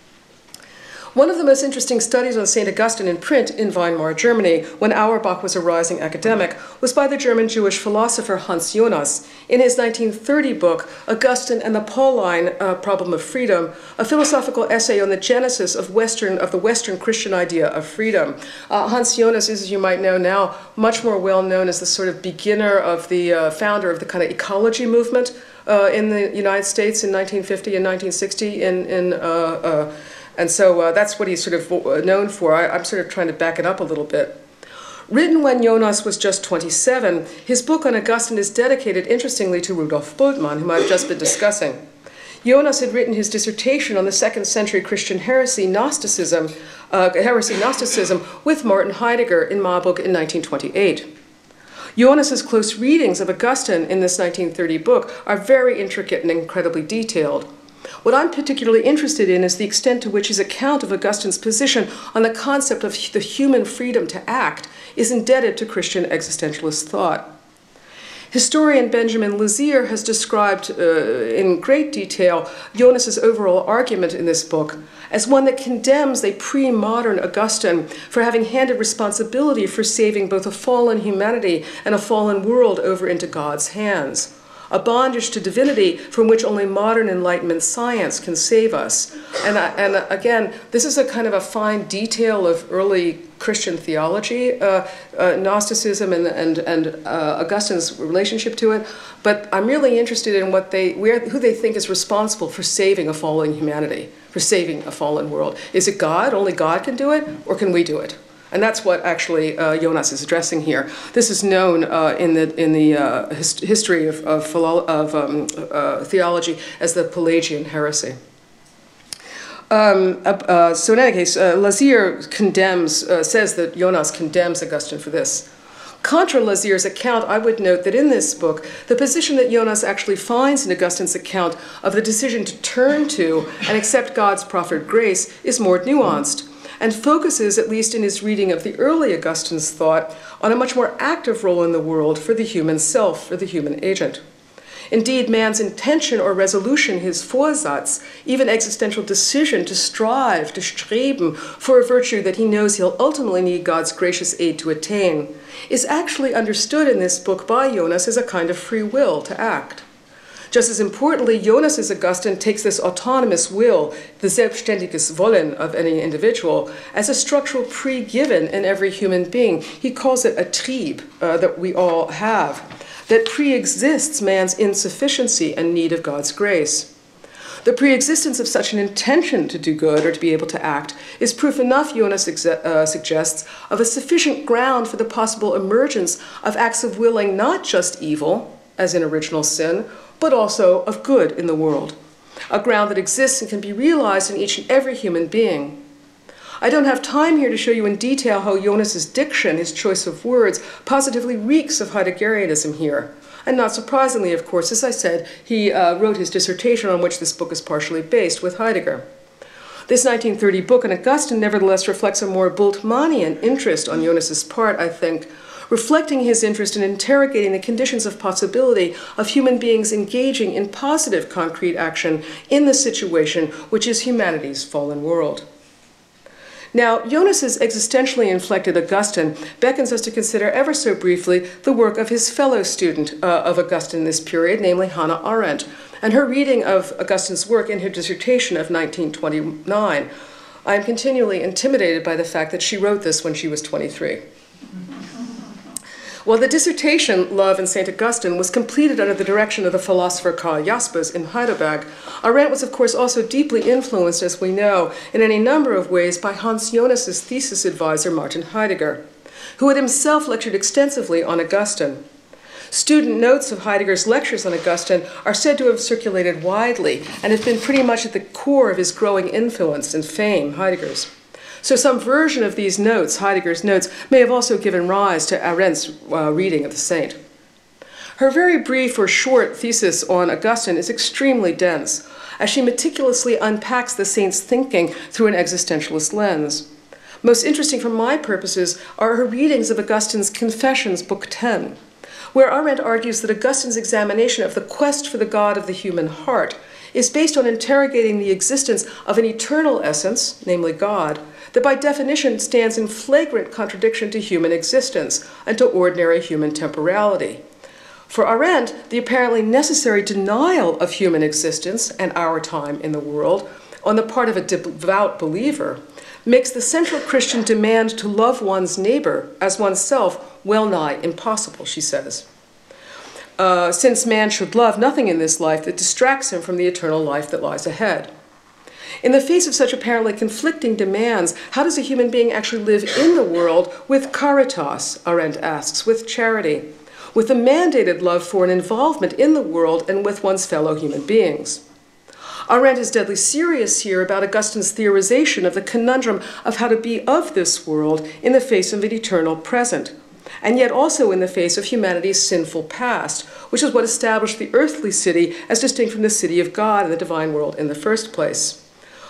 One of the most interesting studies on Saint Augustine in print in Weimar, Germany, when Auerbach was a rising academic, was by the German Jewish philosopher Hans Jonas in his nineteen thirty book, Augustine and the Pauline uh, Problem of Freedom, a philosophical essay on the genesis of, Western, of the Western Christian idea of freedom. Uh, Hans Jonas is, as you might know now, much more well known as the sort of beginner of the uh, founder of the kind of ecology movement uh, in the United States in nineteen fifty and nineteen sixty in, in uh, uh, And so uh, that's what he's sort of known for. I, I'm sort of trying to back it up a little bit. Written when Jonas was just twenty-seven, his book on Augustine is dedicated, interestingly, to Rudolf Bultmann, whom I've just been discussing. Jonas had written his dissertation on the second century Christian heresy, Gnosticism, uh, heresy Gnosticism with Martin Heidegger in Marburg in nineteen twenty-eight. Jonas's close readings of Augustine in this nineteen thirty book are very intricate and incredibly detailed. What I'm particularly interested in is the extent to which his account of Augustine's position on the concept of the human freedom to act is indebted to Christian existentialist thought. Historian Benjamin Lazier has described uh, in great detail Jonas's overall argument in this book as one that condemns a pre-modern Augustine for having handed responsibility for saving both a fallen humanity and a fallen world over into God's hands, a bondage to divinity from which only modern Enlightenment science can save us. And, uh, and uh, again, this is a kind of a fine detail of early Christian theology, uh, uh, Gnosticism and, and, and uh, Augustine's relationship to it. But I'm really interested in what they, where, who they think is responsible for saving a fallen humanity, for saving a fallen world. Is it God? Only God can do it? Or can we do it? And that's what actually uh, Jonas is addressing here. This is known uh, in the, in the uh, hist history of, of, philo of um, uh, theology as the Pelagian heresy. Um, uh, so in any case, uh, Lazier condemns, uh, says that Jonas condemns Augustine for this. Contra Lazier's account, I would note that in this book, the position that Jonas actually finds in Augustine's account of the decision to turn to and accept God's proffered grace is more nuanced, and focuses, at least in his reading of the early Augustine's thought, on a much more active role in the world for the human self, for the human agent. Indeed, man's intention or resolution, his Vorsatz, even existential decision to strive, to streben, for a virtue that he knows he'll ultimately need God's gracious aid to attain, is actually understood in this book by Jonas as a kind of free will to act. Just as importantly, Jonas's Augustine takes this autonomous will, the selbstständiges Wollen of any individual, as a structural pre-given in every human being. He calls it a trieb uh, that we all have, that pre-exists man's insufficiency and need of God's grace. The pre-existence of such an intention to do good or to be able to act is proof enough, Jonas uh, suggests, of a sufficient ground for the possible emergence of acts of willing not just evil, as in original sin, but also of good in the world, a ground that exists and can be realized in each and every human being. I don't have time here to show you in detail how Jonas's diction, his choice of words, positively reeks of Heideggerianism here. And not surprisingly, of course, as I said, he uh, wrote his dissertation on which this book is partially based with Heidegger. This nineteen thirty book on Augustine nevertheless reflects a more Bultmannian interest on Jonas's part, I think, reflecting his interest in interrogating the conditions of possibility of human beings engaging in positive concrete action in the situation which is humanity's fallen world. Now, Jonas's existentially inflected Augustine beckons us to consider ever so briefly the work of his fellow student uh, of Augustine in this period, namely Hannah Arendt, and her reading of Augustine's work in her dissertation of nineteen twenty-nine. I am continually intimidated by the fact that she wrote this when she was twenty-three. While the dissertation, Love and Saint Augustine, was completed under the direction of the philosopher Karl Jaspers in Heidelberg, Arendt was of course also deeply influenced, as we know, in any number of ways by Hans Jonas's thesis advisor Martin Heidegger, who had himself lectured extensively on Augustine. Student notes of Heidegger's lectures on Augustine are said to have circulated widely and have been pretty much at the core of his growing influence and fame, Heidegger's. So some version of these notes, Heidegger's notes, may have also given rise to Arendt's uh, reading of the saint. Her very brief or short thesis on Augustine is extremely dense, as she meticulously unpacks the saint's thinking through an existentialist lens. Most interesting for my purposes are her readings of Augustine's Confessions, Book ten, where Arendt argues that Augustine's examination of the quest for the God of the human heart is based on interrogating the existence of an eternal essence, namely God, that by definition stands in flagrant contradiction to human existence and to ordinary human temporality. For Arendt, the apparently necessary denial of human existence and our time in the world on the part of a devout believer makes the central Christian demand to love one's neighbor as oneself well nigh impossible, she says. Uh, since man should love nothing in this life that distracts him from the eternal life that lies ahead. In the face of such apparently conflicting demands, how does a human being actually live in the world with caritas, Arendt asks, with charity, with a mandated love for an involvement in the world and with one's fellow human beings? Arendt is deadly serious here about Augustine's theorization of the conundrum of how to be of this world in the face of an eternal present, and yet also in the face of humanity's sinful past, which is what established the earthly city as distinct from the city of God and the divine world in the first place.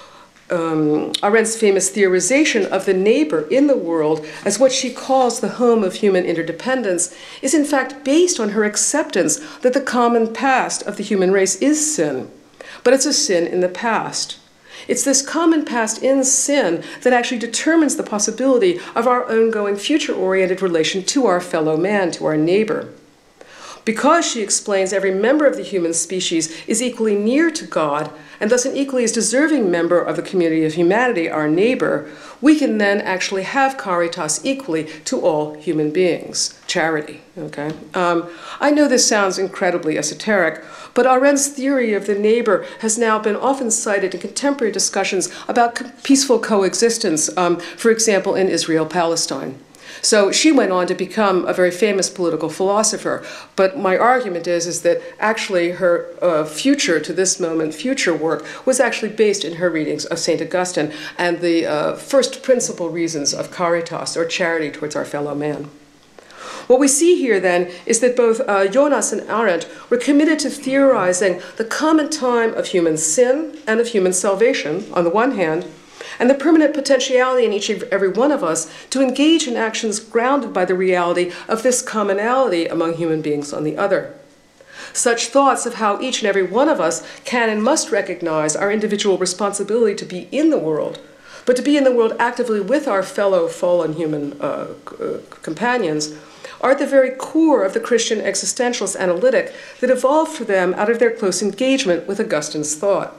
Um, Arendt's famous theorization of the neighbor in the world as what she calls the home of human interdependence is in fact based on her acceptance that the common past of the human race is sin, but it's a sin in the past. It's this common past in sin that actually determines the possibility of our ongoing future-oriented relation to our fellow man, to our neighbor. Because, she explains, every member of the human species is equally near to God, and thus an equally as deserving member of the community of humanity, our neighbor, we can then actually have caritas equally to all human beings, charity, okay? Um, I know this sounds incredibly esoteric, but Arendt's theory of the neighbor has now been often cited in contemporary discussions about co- peaceful coexistence, um, for example, in Israel-Palestine. So she went on to become a very famous political philosopher. But my argument is, is that actually her uh, future, to this moment, future work was actually based in her readings of Saint Augustine and the uh, first principal reasons of caritas, or charity towards our fellow man. What we see here, then, is that both uh, Jonas and Arendt were committed to theorizing the common time of human sin and of human salvation, on the one hand, and the permanent potentiality in each and every one of us to engage in actions grounded by the reality of this commonality among human beings on the other. Such thoughts of how each and every one of us can and must recognize our individual responsibility to be in the world, but to be in the world actively with our fellow fallen human uh, uh, companions, are at the very core of the Christian existentialist analytic that evolved for them out of their close engagement with Augustine's thought.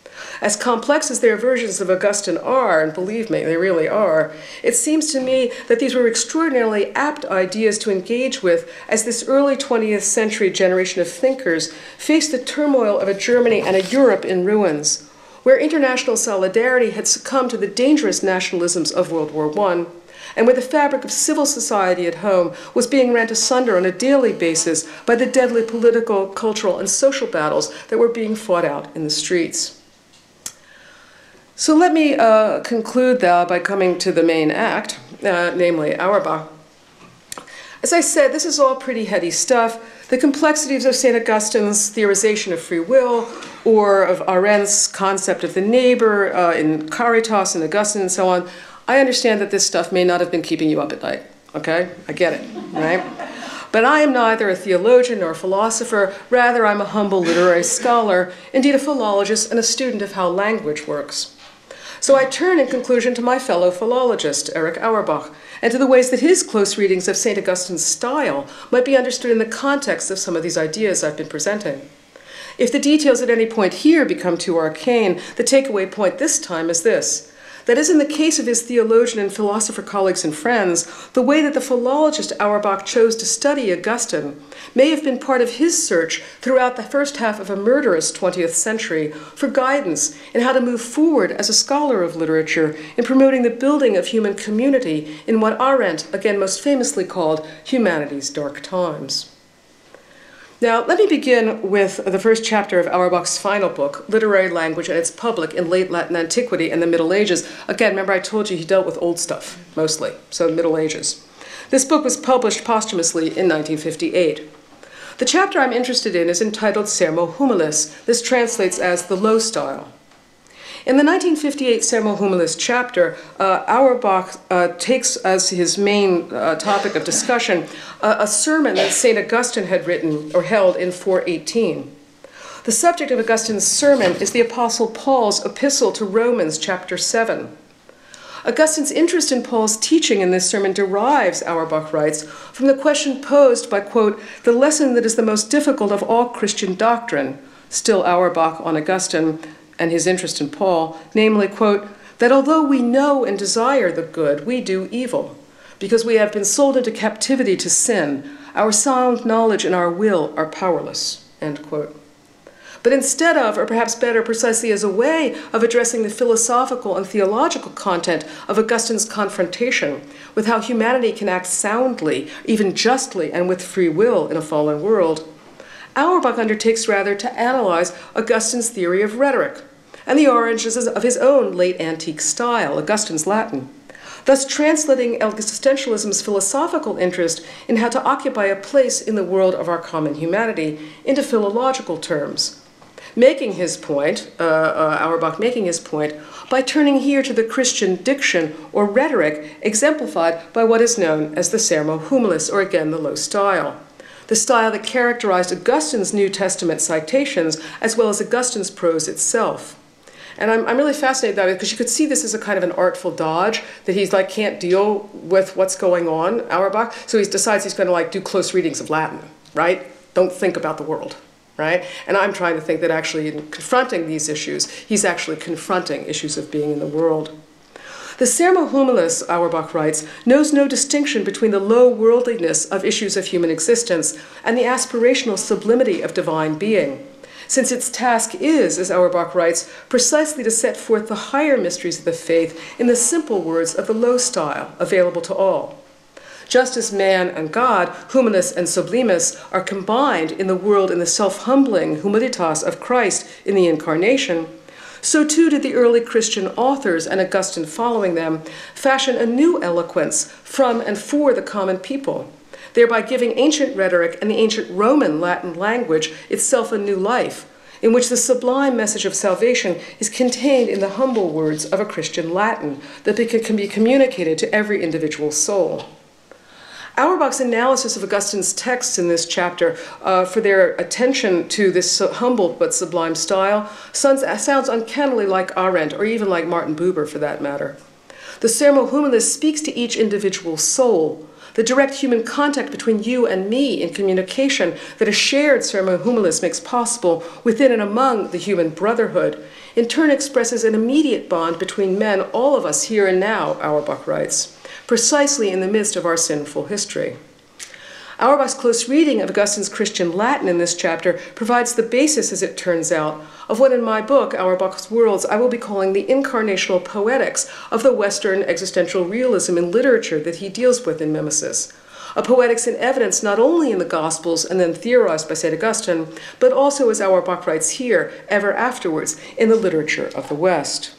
As complex as their versions of Augustine are, and believe me, they really are, it seems to me that these were extraordinarily apt ideas to engage with as this early twentieth century generation of thinkers faced the turmoil of a Germany and a Europe in ruins, where international solidarity had succumbed to the dangerous nationalisms of World War One, and where the fabric of civil society at home was being rent asunder on a daily basis by the deadly political, cultural, and social battles that were being fought out in the streets. So let me uh, conclude now by coming to the main act, uh, namely Auerbach. As I said, this is all pretty heady stuff. The complexities of Saint Augustine's theorization of free will, or of Arendt's concept of the neighbor uh, in Caritas and Augustine and so on, I understand that this stuff may not have been keeping you up at night, okay? I get it, right? But I am neither a theologian nor a philosopher. Rather, I'm a humble literary scholar, indeed a philologist and a student of how language works. So I turn in conclusion to my fellow philologist, Erich Auerbach, and to the ways that his close readings of Saint Augustine's style might be understood in the context of some of these ideas I've been presenting. If the details at any point here become too arcane, the takeaway point this time is this: that as in the case of his theologian and philosopher colleagues and friends, the way that the philologist Auerbach chose to study Augustine may have been part of his search throughout the first half of a murderous twentieth century for guidance in how to move forward as a scholar of literature in promoting the building of human community in what Arendt, again most famously called, humanity's dark times. Now, let me begin with the first chapter of Auerbach's final book, Literary Language and its Public in Late Latin Antiquity and the Middle Ages. Again, remember I told you he dealt with old stuff, mostly, so Middle Ages. This book was published posthumously in nineteen fifty-eight. The chapter I'm interested in is entitled Sermo Humilis. This translates as the low style. In the nineteen fifty-eight Sermo Humilis chapter, uh, Auerbach uh, takes as his main uh, topic of discussion uh, a sermon that Saint Augustine had written or held in four eighteen. The subject of Augustine's sermon is the Apostle Paul's epistle to Romans, chapter seven. Augustine's interest in Paul's teaching in this sermon derives, Auerbach writes, from the question posed by, quote, the lesson that is the most difficult of all Christian doctrine, still Auerbach on Augustine and his interest in Paul, namely, quote, that although we know and desire the good, we do evil, because we have been sold into captivity to sin. Our sound knowledge and our will are powerless, end quote. But instead of, or perhaps better, precisely as a way of addressing the philosophical and theological content of Augustine's confrontation with how humanity can act soundly, even justly, and with free will in a fallen world, Auerbach undertakes rather to analyze Augustine's theory of rhetoric and the origins of his own late antique style, Augustine's Latin, thus translating existentialism's philosophical interest in how to occupy a place in the world of our common humanity into philological terms, making his point, uh, uh, Auerbach making his point, by turning here to the Christian diction or rhetoric exemplified by what is known as the Sermo Humilis, or again, the low style. The style that characterized Augustine's New Testament citations, as well as Augustine's prose itself. And I'm, I'm really fascinated by it because you could see this as a kind of an artful dodge, that he's like can't deal with what's going on, Auerbach, so he decides he's going to like do close readings of Latin, right? Don't think about the world, right? And I'm trying to think that actually in confronting these issues, he's actually confronting issues of being in the world. The Sermo Humilis, Auerbach writes, knows no distinction between the low worldliness of issues of human existence and the aspirational sublimity of divine being, since its task is, as Auerbach writes, precisely to set forth the higher mysteries of the faith in the simple words of the low style, available to all. Just as man and God, humilis and sublimis, are combined in the world in the self-humbling humilitas of Christ in the Incarnation, so too did the early Christian authors, and Augustine following them, fashion a new eloquence from and for the common people, thereby giving ancient rhetoric and the ancient Roman Latin language itself a new life, in which the sublime message of salvation is contained in the humble words of a Christian Latin that can be communicated to every individual soul. Auerbach's analysis of Augustine's texts in this chapter uh, for their attention to this humble but sublime style sounds, sounds uncannily like Arendt, or even like Martin Buber for that matter. The Sermo Humilis speaks to each individual soul, the direct human contact between you and me in communication that a shared Sermo Humilis makes possible within and among the human brotherhood, in turn expresses an immediate bond between men, all of us here and now, Auerbach writes, precisely in the midst of our sinful history. Auerbach's close reading of Augustine's Christian Latin in this chapter provides the basis, as it turns out, of what in my book, Auerbach's Worlds, I will be calling the incarnational poetics of the Western existential realism in literature that he deals with in Mimesis. A poetics in evidence not only in the Gospels and then theorized by Saint Augustine, but also, as Auerbach writes here, ever afterwards, in the literature of the West.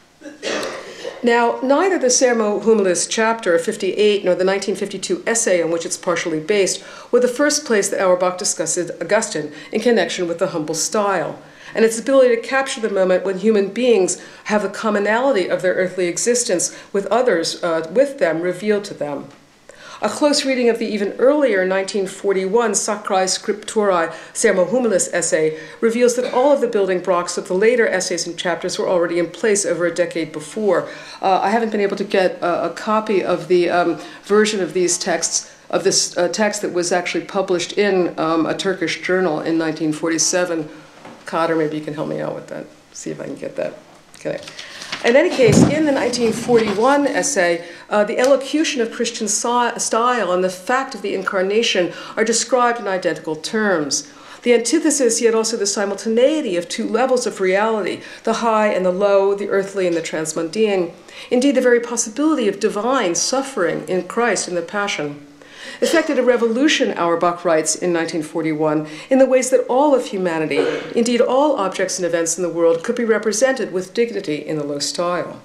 Now, neither the Sermo Humilis chapter fifty-eight nor the nineteen fifty-two essay on which it's partially based were the first place that Auerbach discusses Augustine in connection with the humble style, and its ability to capture the moment when human beings have the commonality of their earthly existence with others uh, with them revealed to them. A close reading of the even earlier nineteen forty-one Sacrae Scripturae Sermo Humilis essay reveals that all of the building blocks of the later essays and chapters were already in place over a decade before. Uh, I haven't been able to get a, a copy of the um, version of these texts, of this uh, text that was actually published in um, a Turkish journal in nineteen forty-seven. Kader, maybe you can help me out with that. See if I can get that. Okay. In any case, in the nineteen forty-one essay, uh, the elocution of Christian si style and the fact of the incarnation are described in identical terms. The antithesis, yet also the simultaneity of two levels of reality, the high and the low, the earthly and the transmundine, indeed the very possibility of divine suffering in Christ in the Passion, effected a revolution, Auerbach writes in nineteen forty-one, in the ways that all of humanity, indeed all objects and events in the world, could be represented with dignity in the low style.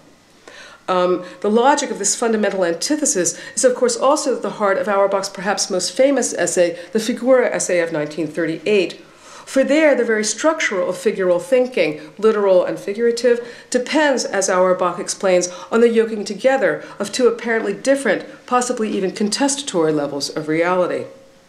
Um, the logic of this fundamental antithesis is, of course, also at the heart of Auerbach's perhaps most famous essay, the Figura essay of nineteen thirty-eight. For there, the very structure of figural thinking, literal and figurative, depends, as Auerbach explains, on the yoking together of two apparently different, possibly even contestatory levels of reality.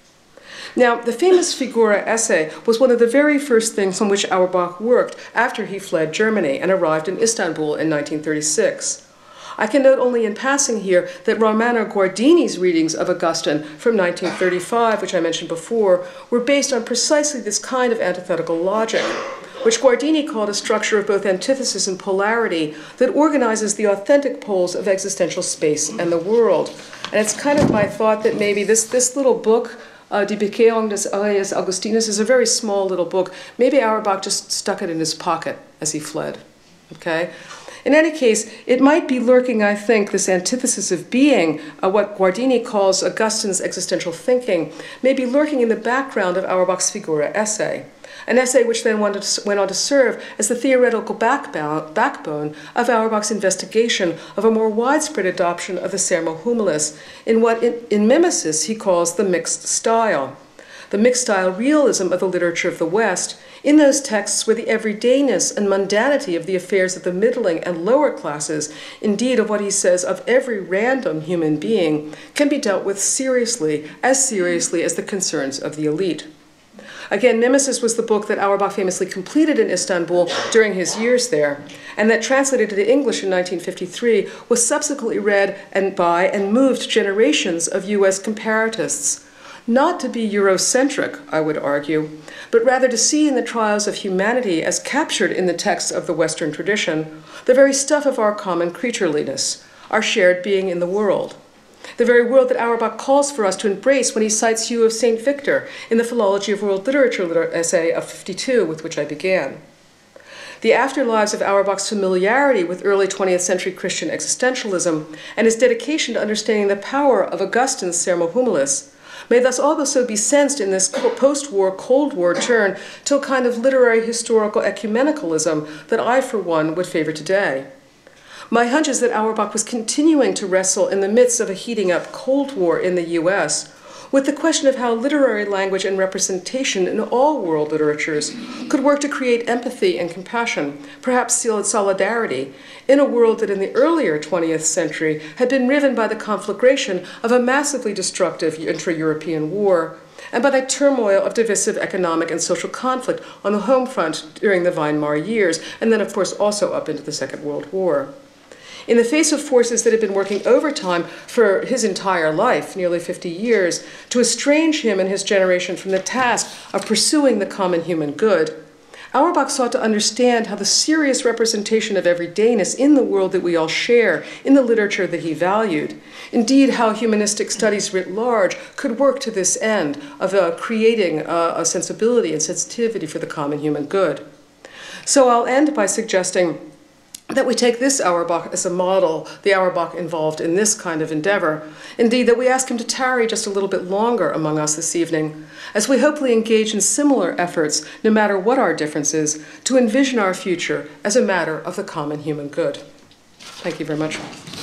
Now, the famous Figura essay was one of the very first things on which Auerbach worked after he fled Germany and arrived in Istanbul in nineteen thirty-six. I can note only in passing here that Romano Guardini's readings of Augustine from nineteen thirty-five, which I mentioned before, were based on precisely this kind of antithetical logic, which Guardini called a structure of both antithesis and polarity that organizes the authentic poles of existential space and the world. And it's kind of my thought that maybe this, this little book, uh, Die Bekehrung des Arius Augustinus, is a very small little book. Maybe Auerbach just stuck it in his pocket as he fled, okay? In any case, it might be lurking, I think, this antithesis of being, uh, what Guardini calls Augustine's existential thinking, may be lurking in the background of Auerbach's Figura essay, an essay which then went on to serve as the theoretical backbone of Auerbach's investigation of a more widespread adoption of the sermo humilis in what in, in mimesis he calls the mixed style. The mixed style realism of the literature of the West, in those texts where the everydayness and mundanity of the affairs of the middling and lower classes, indeed of what he says of every random human being, can be dealt with seriously, as seriously as the concerns of the elite. Again, Mimesis was the book that Auerbach famously completed in Istanbul during his years there, and that translated into English in nineteen fifty-three was subsequently read and by and moved generations of U S comparatists, not to be Eurocentric, I would argue, but rather to see in the trials of humanity as captured in the texts of the Western tradition, the very stuff of our common creatureliness, our shared being in the world. The very world that Auerbach calls for us to embrace when he cites Hugh of Saint Victor in the Philology of World Literature essay of fifty-two, with which I began. The afterlives of Auerbach's familiarity with early twentieth century Christian existentialism and his dedication to understanding the power of Augustine's sermo humilis may thus also be sensed in this post-war, Cold War turn to a kind of literary historical ecumenicalism that I, for one, would favor today. My hunch is that Auerbach was continuing to wrestle in the midst of a heating up Cold War in the U S with the question of how literary language and representation in all world literatures could work to create empathy and compassion, perhaps solidarity, in a world that in the earlier twentieth century had been riven by the conflagration of a massively destructive intra-European war and by the turmoil of divisive economic and social conflict on the home front during the Weimar years, and then of course also up into the Second World War. In the face of forces that had been working overtime for his entire life, nearly fifty years, to estrange him and his generation from the task of pursuing the common human good, Auerbach sought to understand how the serious representation of everydayness in the world that we all share, in the literature that he valued, indeed how humanistic studies writ large could work to this end of uh, creating uh, a sensibility and sensitivity for the common human good. So I'll end by suggesting that we take this Auerbach as a model, the Auerbach involved in this kind of endeavor. Indeed, that we ask him to tarry just a little bit longer among us this evening, as we hopefully engage in similar efforts, no matter what our differences, to envision our future as a matter of the common human good. Thank you very much.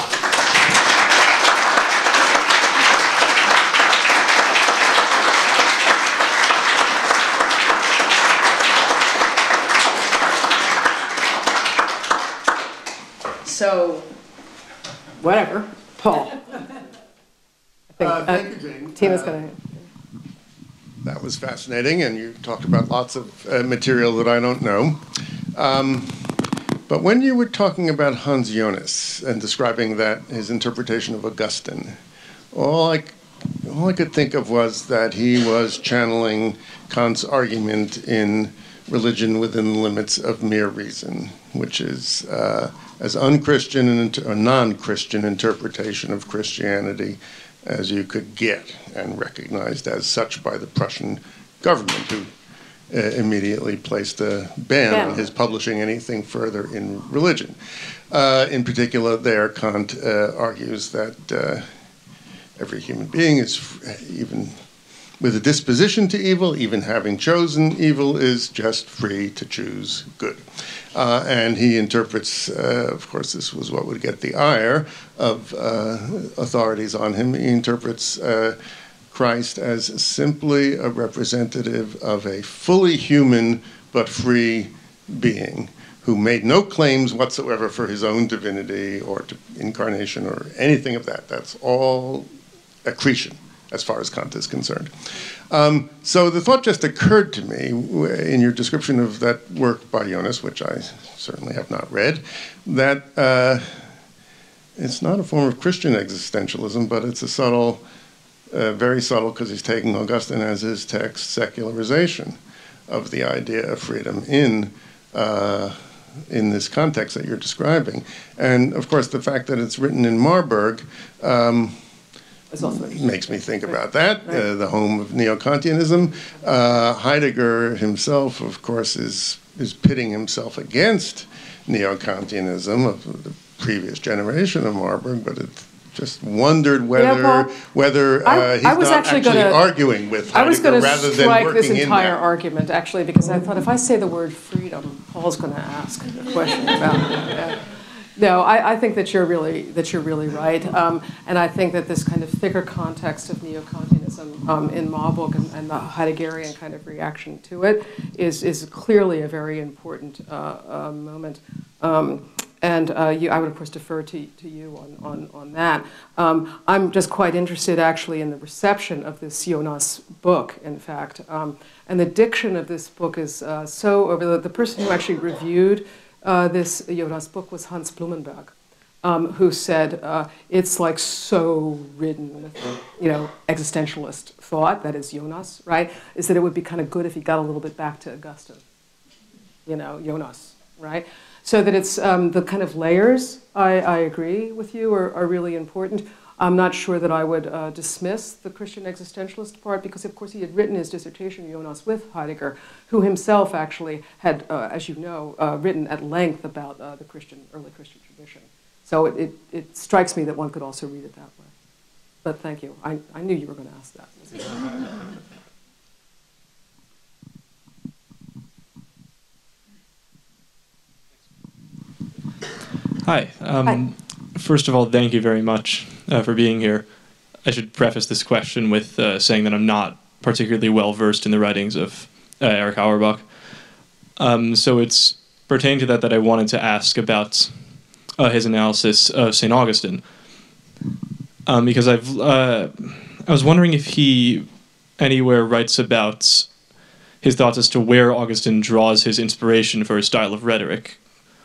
So, whatever, Paul. I think, uh, thank uh, you, Jane. Tina's uh, going to. That was fascinating, and you talked about lots of uh, material that I don't know. Um, but when you were talking about Hans Jonas and describing that, his interpretation of Augustine, all I, all I could think of was that he was channeling Kant's argument in Religion Within the Limits of Mere Reason, which is uh, as unchristian and a non-Christian interpretation of Christianity as you could get, and recognized as such by the Prussian government, who uh, immediately placed a ban Yeah. on his publishing anything further in religion. Uh, in particular, there, Kant uh, argues that uh, every human being is, even with a disposition to evil, even having chosen evil, is just free to choose good. Uh, and he interprets, uh, of course, this was what would get the ire of uh, authorities on him, he interprets uh, Christ as simply a representative of a fully human but free being who made no claims whatsoever for his own divinity or to incarnation or anything of that. That's all accretion, as far as Kant is concerned. Um, so the thought just occurred to me in your description of that work by Jonas, which I certainly have not read, that uh, it's not a form of Christian existentialism, but it's a subtle, uh, very subtle, because he's taking Augustine as his text, secularization of the idea of freedom in uh, in this context that you're describing. And of course, the fact that it's written in Marburg um, makes me think about that, uh, the home of Neo-Kantianism. Uh, Heidegger himself, of course, is is pitting himself against neo-Kantianism of the previous generation of Marburg, but it just wondered whether yeah, well, whether uh, I, he's I was not actually, actually gonna, arguing with I was Heidegger going rather to than strike working this in entire that. argument, actually, because I thought if I say the word freedom, Paul's going to ask a question about it. Yeah. No, I, I think that you're really that you're really right, um, and I think that this kind of thicker context of neo-Kantianism um, in Marburg and, and the Heideggerian kind of reaction to it is is clearly a very important uh, uh, moment. Um, and uh, you, I would of course defer to to you on on on that. Um, I'm just quite interested actually in the reception of this Jonas book. In fact, um, and the diction of this book is uh, so over the, the person who actually reviewed. Uh, this Jonas book was Hans Blumenberg, um, who said uh, it's like so ridden with, you know, existentialist thought, that is Jonas, right, is that it would be kind of good if he got a little bit back to Augustine, you know, Jonas, right? So that it's um, the kind of layers, I, I agree with you, are, are really important. I'm not sure that I would uh, dismiss the Christian existentialist part because, of course, he had written his dissertation, Jonas, with Heidegger, who himself actually had, uh, as you know, uh, written at length about uh, the Christian, early Christian tradition. So it, it, it strikes me that one could also read it that way. But thank you. I, I knew you were going to ask that. Hi. Um, Hi. First of all, thank you very much uh, for being here. I should preface this question with uh, saying that I'm not particularly well versed in the writings of uh, Erich Auerbach. Um, so it's pertaining to that that I wanted to ask about uh, his analysis of Saint Augustine, um, because I've uh, I was wondering if he anywhere writes about his thoughts as to where Augustine draws his inspiration for his style of rhetoric.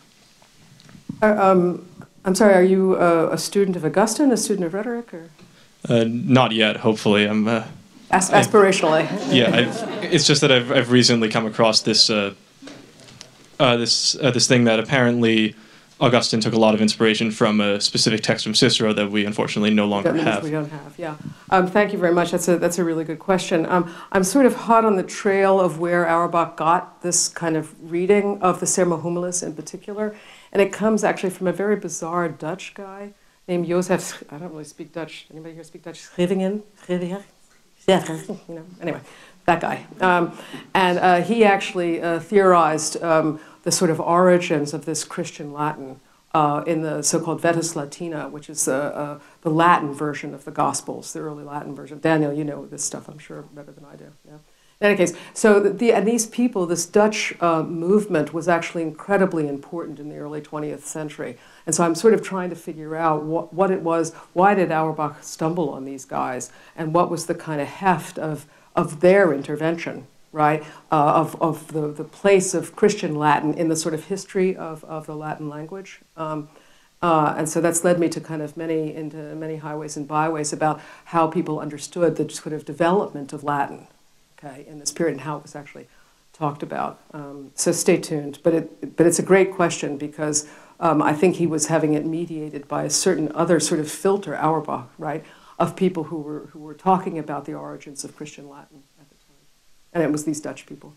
Uh, um, I'm sorry, are you uh, a student of Augustine, a student of rhetoric? Or? Uh, not yet, hopefully. I'm uh, As aspirationally. I, yeah, I've, it's just that I've, I've recently come across this uh, uh, this uh, this thing that apparently Augustine took a lot of inspiration from a specific text from Cicero that we unfortunately no longer that have. We don't have, yeah. Um, thank you very much. That's a that's a really good question. Um, I'm sort of hot on the trail of where Auerbach got this kind of reading of the Sermo Humilis in particular. And it comes actually from a very bizarre Dutch guy named Jozef, I don't really speak Dutch. Anybody here speak Dutch? Schrevingen? Schrevingen? You know, anyway, that guy. Um, and uh, he actually uh, theorized um, the sort of origins of this Christian Latin uh, in the so-called Vetus Latina, which is uh, uh, the Latin version of the Gospels, the early Latin version. Daniel, you know this stuff, I'm sure, better than I do. Yeah. In any case, so the, and these people, this Dutch uh, movement was actually incredibly important in the early twentieth century. And so I'm sort of trying to figure out what, what it was, why did Auerbach stumble on these guys, and what was the kind of heft of, of their intervention, right, uh, of, of the, the place of Christian Latin in the sort of history of, of the Latin language. Um, uh, and so that's led me to kind of many, into many highways and byways about how people understood the sort of development of Latin. Okay, in this period and how it was actually talked about. Um, so stay tuned. But it, but it's a great question because um, I think he was having it mediated by a certain other sort of filter, Auerbach, right, of people who were who were talking about the origins of Christian Latin at the time, and it was these Dutch people.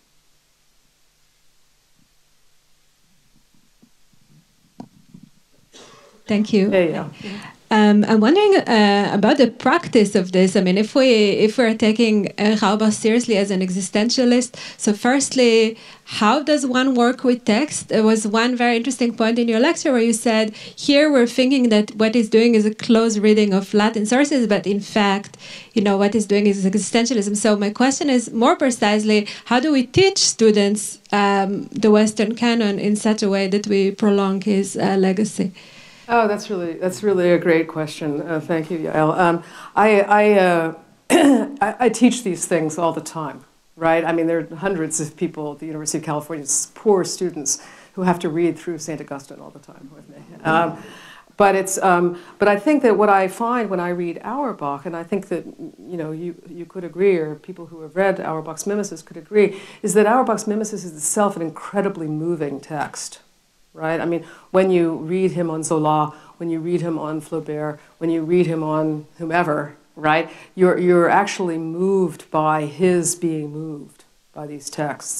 Thank you. Yeah, yeah. Um, I'm wondering uh, about the practice of this. I mean, if we if we're taking Erich Auerbach seriously as an existentialist, so firstly, how does one work with text? There was one very interesting point in your lecture where you said, here we're thinking that what he's doing is a close reading of Latin sources, but in fact, you know, what he's doing is existentialism. So my question is more precisely, how do we teach students um, the Western canon in such a way that we prolong his uh, legacy? Oh, that's really that's really a great question. Uh, thank you, Yael. Um, I I, uh, I I teach these things all the time, right? I mean, there are hundreds of people at the University of California, poor students, who have to read through Saint Augustine all the time with me. Um, but it's um, but I think that what I find when I read Auerbach, and I think that you know you you could agree, or people who have read Auerbach's Mimesis could agree, is that Auerbach's Mimesis is itself an incredibly moving text. Right? I mean, when you read him on Zola, when you read him on Flaubert, when you read him on whomever, right? You're, you're actually moved by his being moved by these texts.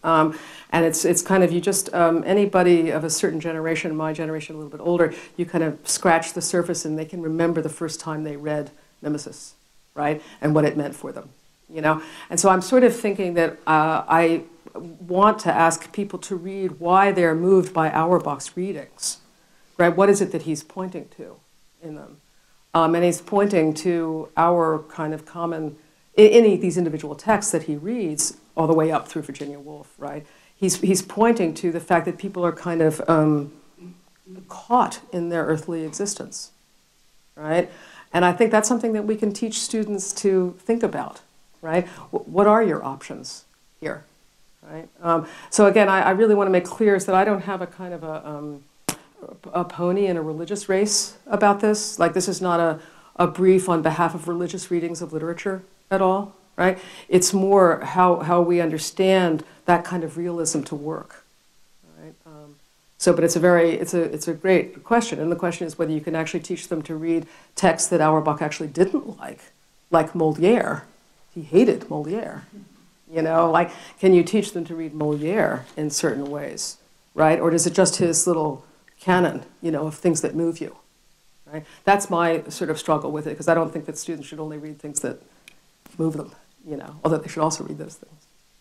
Um, and it's it's kind of, you just, um, anybody of a certain generation, my generation a little bit older, you kind of scratch the surface and they can remember the first time they read Nemesis, right? And what it meant for them, you know? And so I'm sort of thinking that uh, I want to ask people to read why they're moved by Auerbach's readings, right? What is it that he's pointing to in them? Um, and he's pointing to our kind of common, in any of these individual texts that he reads, all the way up through Virginia Woolf, right? He's, he's pointing to the fact that people are kind of um, caught in their earthly existence, right? And I think that's something that we can teach students to think about, right? W what are your options here, right? Um, so again, I, I really want to make clear is that I don't have a kind of a, um, a pony in a religious race about this. Like, this is not a, a brief on behalf of religious readings of literature at all, right? It's more how, how we understand that kind of realism to work, right? Um, so, but it's a very, it's a, it's a great question. And the question is whether you can actually teach them to read texts that Auerbach actually didn't like, like Molière. He hated Molière, you know? Like, can you teach them to read Molière in certain ways, right? Or is it just his little canon, you know, of things that move you, right? That's my sort of struggle with it, because I don't think that students should only read things that move them, you know, although they should also read those things.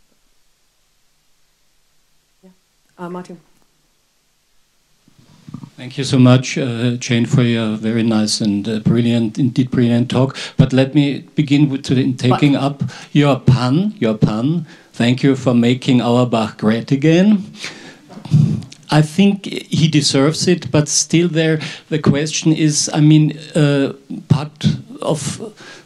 Yeah, uh, Martin. Thank you so much, uh, Jane, for your very nice and uh, brilliant, indeed brilliant talk. But let me begin with to the, taking but. up your pun, your pun. Thank you for making Auerbach great again. I think he deserves it, but still there, the question is, I mean, uh, part of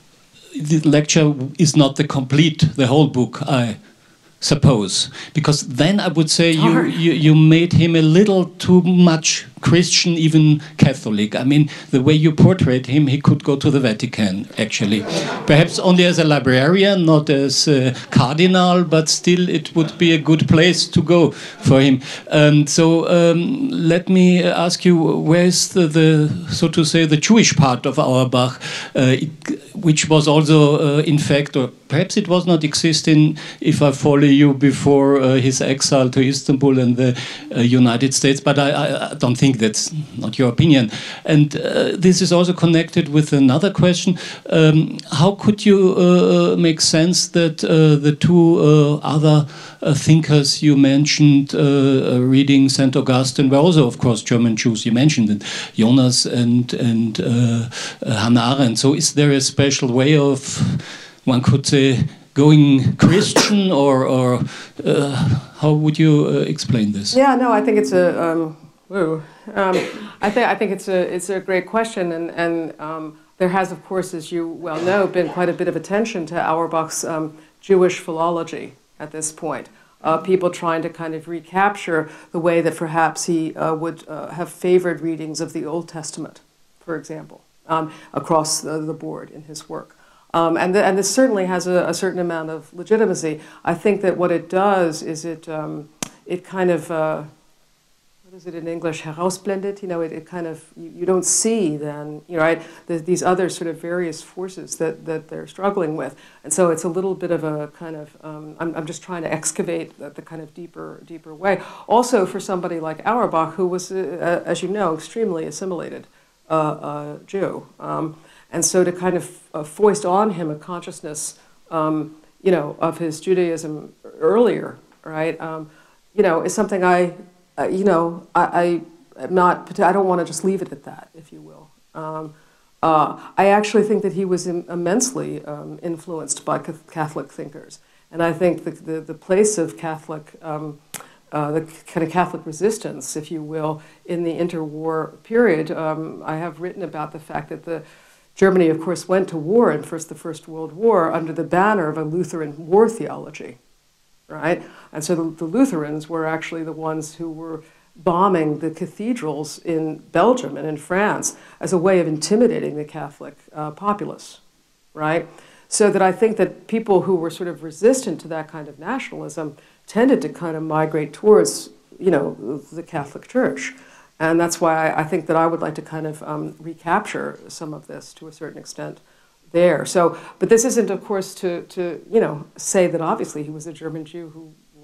the lecture is not the complete, the whole book, I suppose. Because then I would say you, you, you made him a little too much Christian, even Catholic. I mean, the way you portrayed him, he could go to the Vatican, actually. Perhaps only as a librarian, not as a cardinal, but still it would be a good place to go for him. Um, so um, let me ask you, where is the, the, so to say, the Jewish part of Auerbach, uh, it, which was also, uh, in fact, or perhaps it was not existing, if I follow you, before uh, his exile to Istanbul and the uh, United States, but I, I, I don't think that's not your opinion. And uh, this is also connected with another question. Um, how could you uh, make sense that uh, the two uh, other uh, thinkers you mentioned uh, reading Saint Augustine were also, of course, German Jews? You mentioned it, Jonas and, and uh, Hannah Arendt. So is there a special way of, one could say, going Christian, or, or uh, how would you uh, explain this? Yeah, no, I think it's a... Um Woo. Um, I think I think it's a it's a great question, and and um, there has, of course, as you well know, been quite a bit of attention to Auerbach's um, Jewish philology at this point. Uh, people trying to kind of recapture the way that perhaps he uh, would uh, have favored readings of the Old Testament, for example, um, across the, the board in his work. Um, and, the, and this certainly has a, a certain amount of legitimacy. I think that what it does is it um, it kind of uh, what is it in English, herausblendet, you know, it, it kind of, you, you don't see then, you know, right, the, these other sort of various forces that, that they're struggling with. And so it's a little bit of a kind of, um, I'm, I'm just trying to excavate the, the kind of deeper, deeper way. Also for somebody like Auerbach, who was, uh, as you know, extremely assimilated uh, uh, Jew. Um, and so to kind of uh, foist on him a consciousness, um, you know, of his Judaism earlier, right, um, you know, is something I, Uh, you know, I, I am not, I don't want to just leave it at that, if you will. Um, uh, I actually think that he was im immensely um, influenced by Catholic thinkers. And I think the, the, the place of Catholic, um, uh, the kind of Catholic resistance, if you will, in the interwar period, um, I have written about the fact that the Germany, of course, went to war in first, the First World War under the banner of a Lutheran war theology. Right? And so the, the Lutherans were actually the ones who were bombing the cathedrals in Belgium and in France as a way of intimidating the Catholic uh, populace, right? So that I think that people who were sort of resistant to that kind of nationalism tended to kind of migrate towards, you know, the Catholic Church. And that's why I, I think that I would like to kind of um, recapture some of this to a certain extent there. So, but this isn't, of course, to, to, you know, say that obviously he was a German Jew who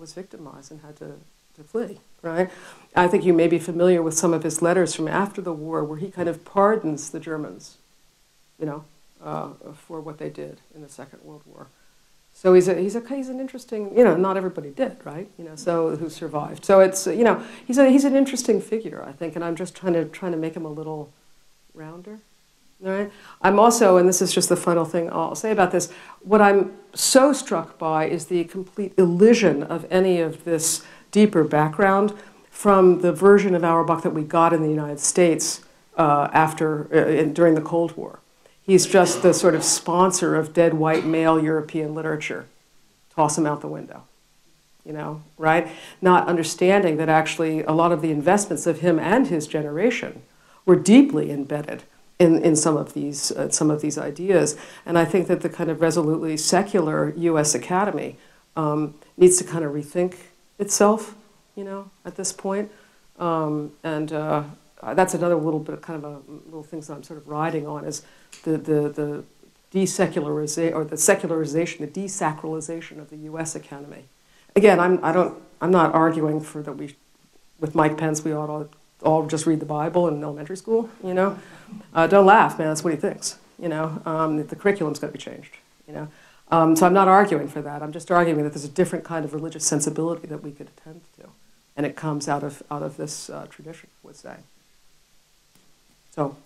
was victimized and had to, to flee, right? I think you may be familiar with some of his letters from after the war where he kind of pardons the Germans, you know, uh, for what they did in the Second World War. So he's a, he's a he's an interesting, you know, not everybody did, right? You know, so who survived. So it's, you know, he's a he's an interesting figure, I think, and I'm just trying to trying to make him a little rounder. All right. I'm also, and this is just the final thing I'll say about this, what I'm so struck by is the complete elision of any of this deeper background from the version of Auerbach that we got in the United States uh, after uh, in, during the Cold War. He's just the sort of sponsor of dead white male European literature. Toss him out the window, you know, right? Not understanding that actually a lot of the investments of him and his generation were deeply embedded in, in some of these uh, some of these ideas. And I think that the kind of resolutely secular U S Academy um, needs to kind of rethink itself, you know, at this point. Um, and uh, that's another little bit of kind of a little things that I'm sort of riding on is the the the desecularization or the secularization, the desacralization of the U S Academy. Again, I'm I don't I'm not arguing for that we, with Mike Pence, we ought to all just read the Bible in elementary school, you know. Uh, don't laugh, man, that's what he thinks, you know. Um, the curriculum's got to be changed, you know. Um, so I'm not arguing for that. I'm just arguing that there's a different kind of religious sensibility that we could attend to. And it comes out of, out of this uh, tradition, I would say. So.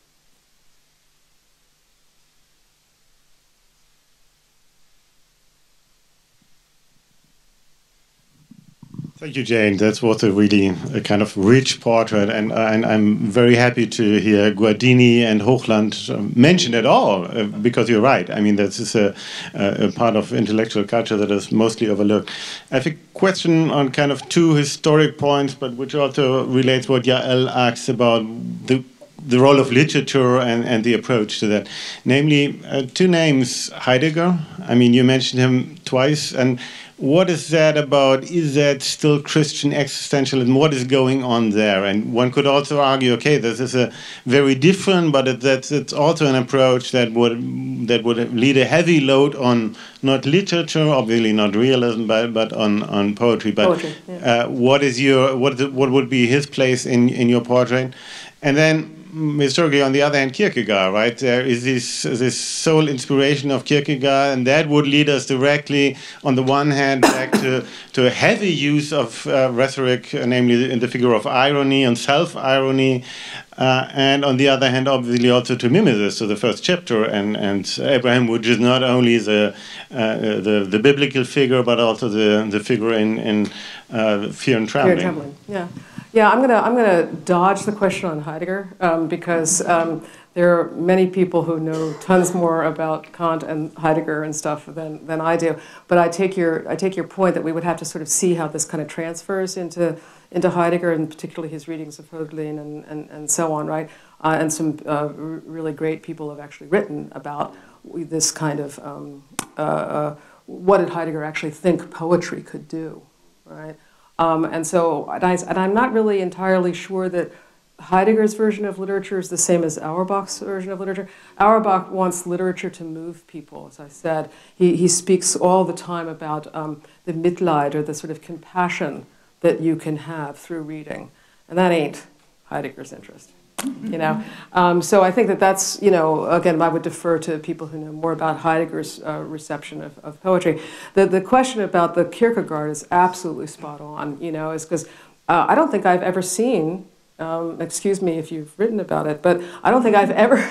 Thank you, Jane. That was a really a kind of rich portrait, and, and I'm very happy to hear Guardini and Hochland mentioned at all, uh, because you're right. I mean, this is a, a part of intellectual culture that is mostly overlooked. I have a question on kind of two historic points, but which also relates what Yael asked about the the role of literature and, and the approach to that. Namely, uh, two names, Heidegger. I mean, you mentioned him twice, and what is that about? Is that still Christian existentialism? What is going on there? And one could also argue, okay, this is a very different, but it, that's it's also an approach that would that would lead a heavy load on not literature, obviously not realism, but but on, on poetry. But poetry, yeah. uh, what is your what is, what would be his place in in your portrait? And then, historically, on the other hand, Kierkegaard, right? There is this this sole inspiration of Kierkegaard, and that would lead us directly, on the one hand, back to, to a heavy use of uh, rhetoric, uh, namely in the figure of irony and self-irony, uh, and on the other hand, obviously also to Mimesis, to the first chapter, and, and Abraham, which is not only the uh, the, the biblical figure, but also the, the figure in, in uh, Fear and Trembling. Fear and Trembling, yeah. Yeah, I'm gonna I'm gonna dodge the question on Heidegger um, because um, there are many people who know tons more about Kant and Heidegger and stuff than than I do. But I take your I take your point that we would have to sort of see how this kind of transfers into into Heidegger, and particularly his readings of Hölderlin and and, and so on, right? Uh, and some uh, really great people have actually written about this kind of um, uh, uh, what did Heidegger actually think poetry could do, right? Um, and so, and, I, and I'm not really entirely sure that Heidegger's version of literature is the same as Auerbach's version of literature. Auerbach wants literature to move people, as I said. He, he speaks all the time about um, the Mitleid, or the sort of compassion that you can have through reading. And that ain't Heidegger's interest, you know. Um, so I think that that's, you know, again, I would defer to people who know more about Heidegger's uh, reception of, of poetry. The, the question about the Kierkegaard is absolutely spot on, you know, is because uh, I don't think I've ever seen, um, excuse me if you've written about it, but I don't think I've ever,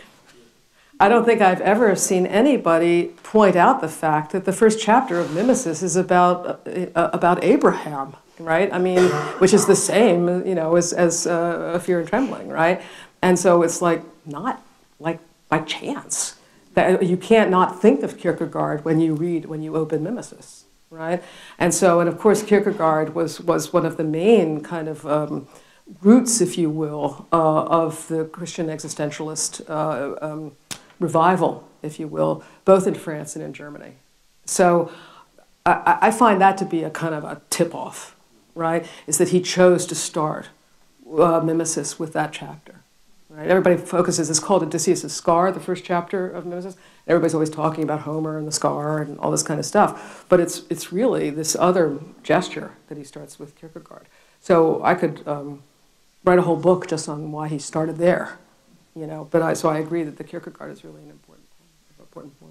I don't think I've ever seen anybody point out the fact that the first chapter of Mimesis is about, uh, about Abraham. Right? I mean, which is the same, you know, as, as uh, Fear and Trembling, right? And so it's like not like by chance that you can't not think of Kierkegaard when you read, when you open Mimesis, right? And so, and of course, Kierkegaard was was one of the main kind of um, roots, if you will, uh, of the Christian existentialist uh, um, revival, if you will, both in France and in Germany. So I, I find that to be a kind of a tip-off. Right, is that he chose to start uh, Mimesis with that chapter, Right? Everybody focuses, it's called Odysseus' Scar, the first chapter of Mimesis. Everybody's always talking about Homer and the scar and all this kind of stuff. But it's, it's really this other gesture that he starts with Kierkegaard. So I could um, write a whole book just on why he started there. You know, but I, so I agree that the Kierkegaard is really an important, important point.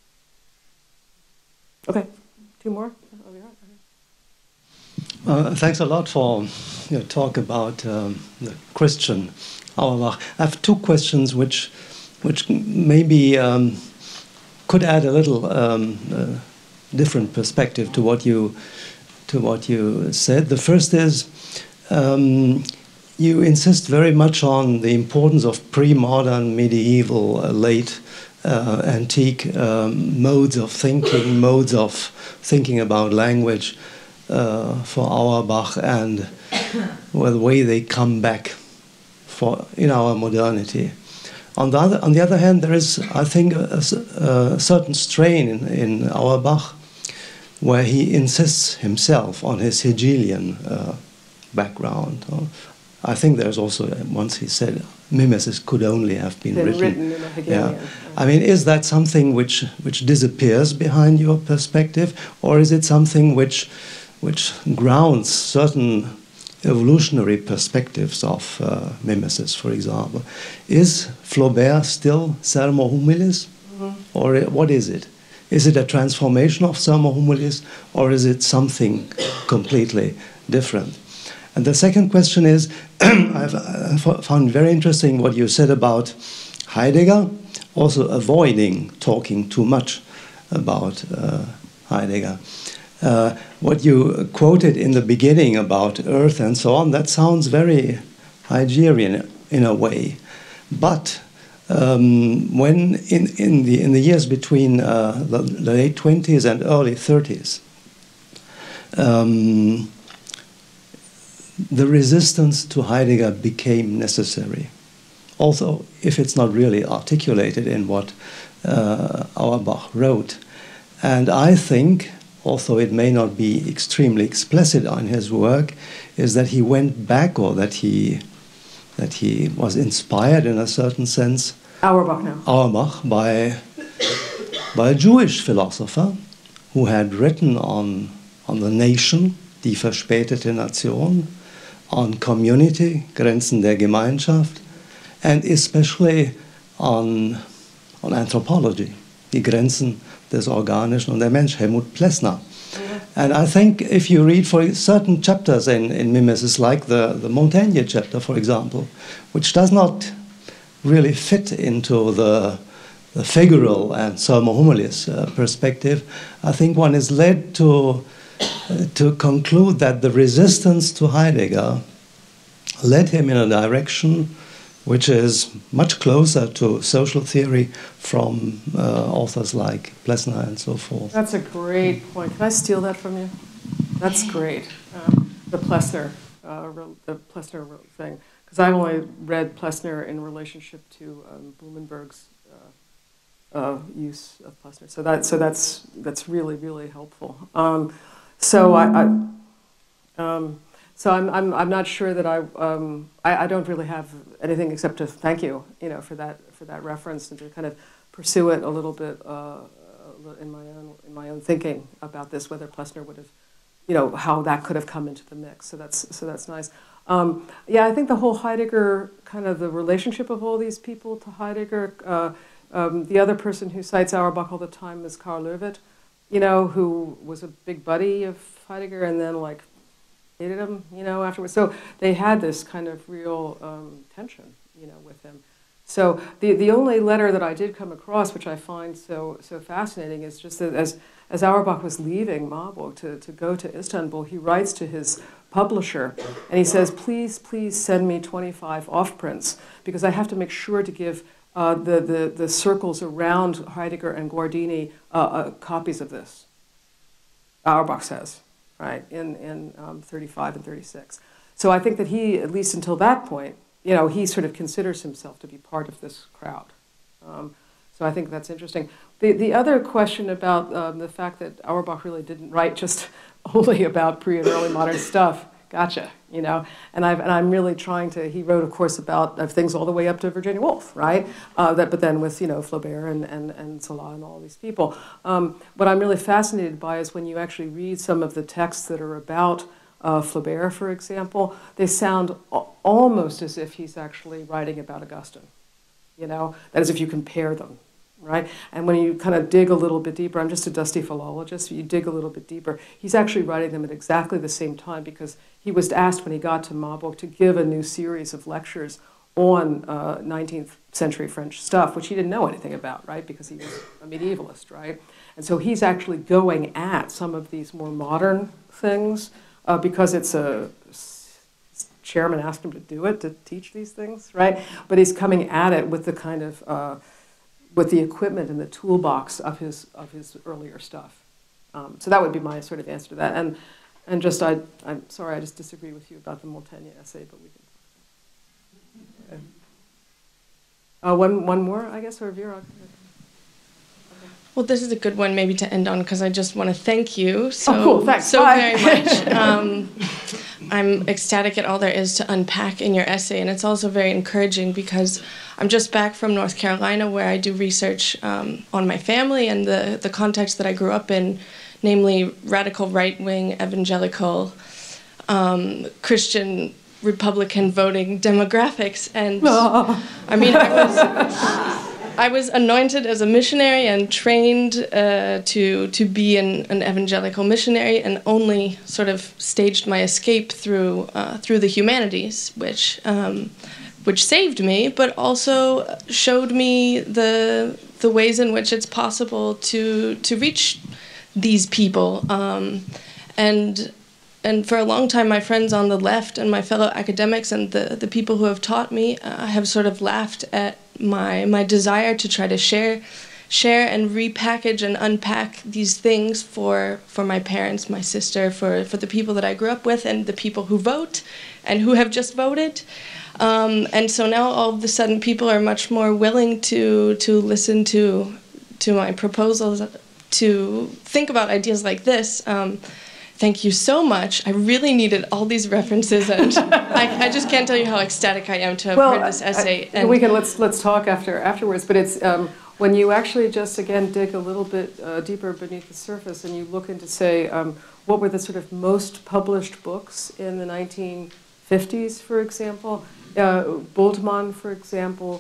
Okay, two more. Uh, thanks a lot for your talk about um, the Christian Auerbach. I have two questions which, which maybe um, could add a little um, uh, different perspective to what you to what you said. The first is. Um, You insist very much on the importance of pre-modern, medieval, uh, late, uh, antique um, modes of thinking, modes of thinking about language uh, for Auerbach, and well, the way they come back for in our modernity. On the other, on the other hand, there is, I think, a, a certain strain in, in Auerbach, where he insists himself on his Hegelian uh, background. Or, I think there's also, once he said, Mimesis could only have been, been written. written in a Hegelian. Yeah. I mean, is that something which, which disappears behind your perspective, or is it something which, which grounds certain evolutionary perspectives of uh, Mimesis, for example? Is Flaubert still Sermo Humilis, mm-hmm. or what is it? Is it a transformation of Sermo Humilis, or is it something completely different? And the second question is, I've I found very interesting what you said about Heidegger, also avoiding talking too much about uh, Heidegger. Uh, what you quoted in the beginning about Earth and so on, that sounds very Heideggerian in a way. But um, when in, in, the, in the years between uh, the, the late twenties and early thirties, um, the resistance to Heidegger became necessary. Also, if it's not really articulated in what uh, Auerbach wrote. And I think, although it may not be extremely explicit on his work, is that he went back, or that he that he was inspired in a certain sense. Auerbach now. Auerbach by by a Jewish philosopher who had written on on the nation, die verspätete Nation, on community, Grenzen der Gemeinschaft, and especially on, on anthropology, die Grenzen des Organischen und der Mensch, Helmut Plessner. Mm-hmm. And I think if you read for certain chapters in, in Mimesis, like the, the Montaigne chapter, for example, which does not really fit into the, the figural and Sermo Humilis uh, perspective, I think one is led to Uh, to conclude that the resistance to Heidegger led him in a direction which is much closer to social theory from uh, authors like Plessner and so forth. That's a great point. Can I steal that from you? That's great. Um, the Plessner, uh, the Plessner thing, because I've only read Plessner in relationship to um, Blumenberg's uh, uh, use of Plessner. So that so that's that's really really helpful. Um, So I, I um, so I'm I'm I'm not sure that I, um, I I don't really have anything except to thank you, you know, for that for that reference, and to kind of pursue it a little bit uh, in my own in my own thinking about this, whether Plessner would have, you know, how that could have come into the mix. So that's so that's nice. Um, yeah, I think the whole Heidegger, kind of the relationship of all these people to Heidegger. Uh, um, the other person who cites Auerbach all the time is Karl Löwit, you know, who was a big buddy of Heidegger and then, like, hated him, you know, afterwards. So they had this kind of real um, tension, you know, with him. So the, the only letter that I did come across, which I find so so fascinating, is just that as, as Auerbach was leaving Marburg to, to go to Istanbul, he writes to his publisher, and he says, please, please send me twenty-five off-prints, because I have to make sure to give Uh, the, the, the circles around Heidegger and Guardini uh, uh, copies of this. Auerbach says, right, in, in um, thirty-five and thirty-six. So I think that he, at least until that point, you know, he sort of considers himself to be part of this crowd. Um, so I think that's interesting. The, the other question about um, the fact that Auerbach really didn't write just only about pre and early modern stuff, gotcha, you know. And, I've, and I'm really trying to, he wrote, of course, about uh, things all the way up to Virginia Woolf, right? Uh, that, but then with, you know, Flaubert and, and, and Zola and all these people. Um, what I'm really fascinated by is when you actually read some of the texts that are about uh, Flaubert, for example, they sound almost as if he's actually writing about Augustine, you know? That is, if you compare them. Right? And when you kind of dig a little bit deeper, I'm just a dusty philologist, you dig a little bit deeper, he's actually writing them at exactly the same time because he was asked when he got to Marburg to give a new series of lectures on uh, nineteenth century French stuff, which he didn't know anything about, right? Because he was a medievalist, right? And so he's actually going at some of these more modern things uh, because it's a chairman asked him to do it, to teach these things, right? But he's coming at it with the kind of uh, with the equipment and the toolbox of his of his earlier stuff. Um, so that would be my sort of answer to that. And and just I I'm sorry I just disagree with you about the Montaigne essay, but we can. Uh, one one more I guess or Vera. Well, this is a good one maybe to end on because I just want to thank you so oh, cool. Thanks. so Bye. very much. Um, I'm ecstatic at all there is to unpack in your essay, and it's also very encouraging because I'm just back from North Carolina where I do research um, on my family and the, the context that I grew up in, namely radical right-wing, evangelical, um, Christian, Republican voting demographics. And oh. I mean, I was... I was anointed as a missionary and trained uh, to to be an, an evangelical missionary, and only sort of staged my escape through uh, through the humanities, which um, which saved me, but also showed me the the ways in which it's possible to to reach these people. Um, and and for a long time, my friends on the left and my fellow academics and the the people who have taught me uh, have sort of laughed at my my desire to try to share share and repackage and unpack these things for for my parents, my sister, for for the people that I grew up with and the people who vote and who have just voted. Um, and so now all of a sudden people are much more willing to to listen to to my proposals, to think about ideas like this. Um, Thank you so much. I really needed all these references, and I, I just can't tell you how ecstatic I am to have well, heard this essay. I, and we can let's let's talk after afterwards. But it's um, when you actually just again dig a little bit uh, deeper beneath the surface, and you look into say um, what were the sort of most published books in the nineteen fifties, for example. Uh, Bultmann, for example,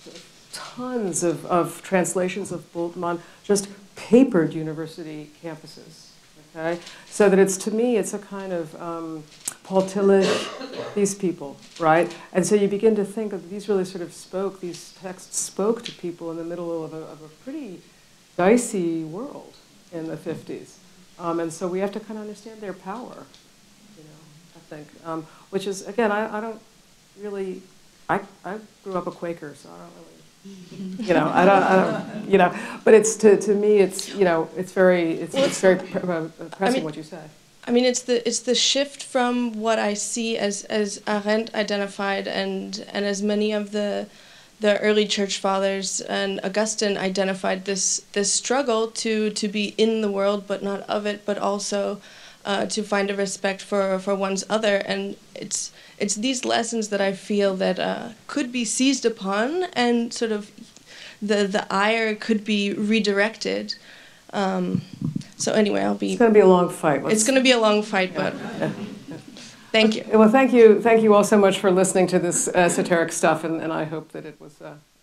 tons of, of translations of Bultmann, just papered university campuses. Okay? So that it's, to me, it's a kind of um, Paul Tillich, these people, right? And so you begin to think of these really sort of spoke, these texts spoke to people in the middle of a, of a pretty dicey world in the fifties. Um, and so we have to kind of understand their power, you know, I think. Um, which is, again, I, I don't really, I, I grew up a Quaker, so I don't really, you know, I don't, I don't, you know, but it's to, to me, it's, you know, it's very, it's, well, it's very pre pressing I mean, what you say. I mean, it's the it's the shift from what I see as as Arendt identified, and and as many of the the early church fathers and Augustine identified this this struggle to to be in the world but not of it, but also uh, to find a respect for for one's other. And it's it's these lessons that I feel that uh, could be seized upon, and sort of the the ire could be redirected. Um, so anyway, I'll be. It's going to be a long fight. Let's, it's going to be a long fight, yeah. but yeah. Thank you. Well, thank you, thank you all so much for listening to this esoteric stuff, and, and I hope that it was. Uh,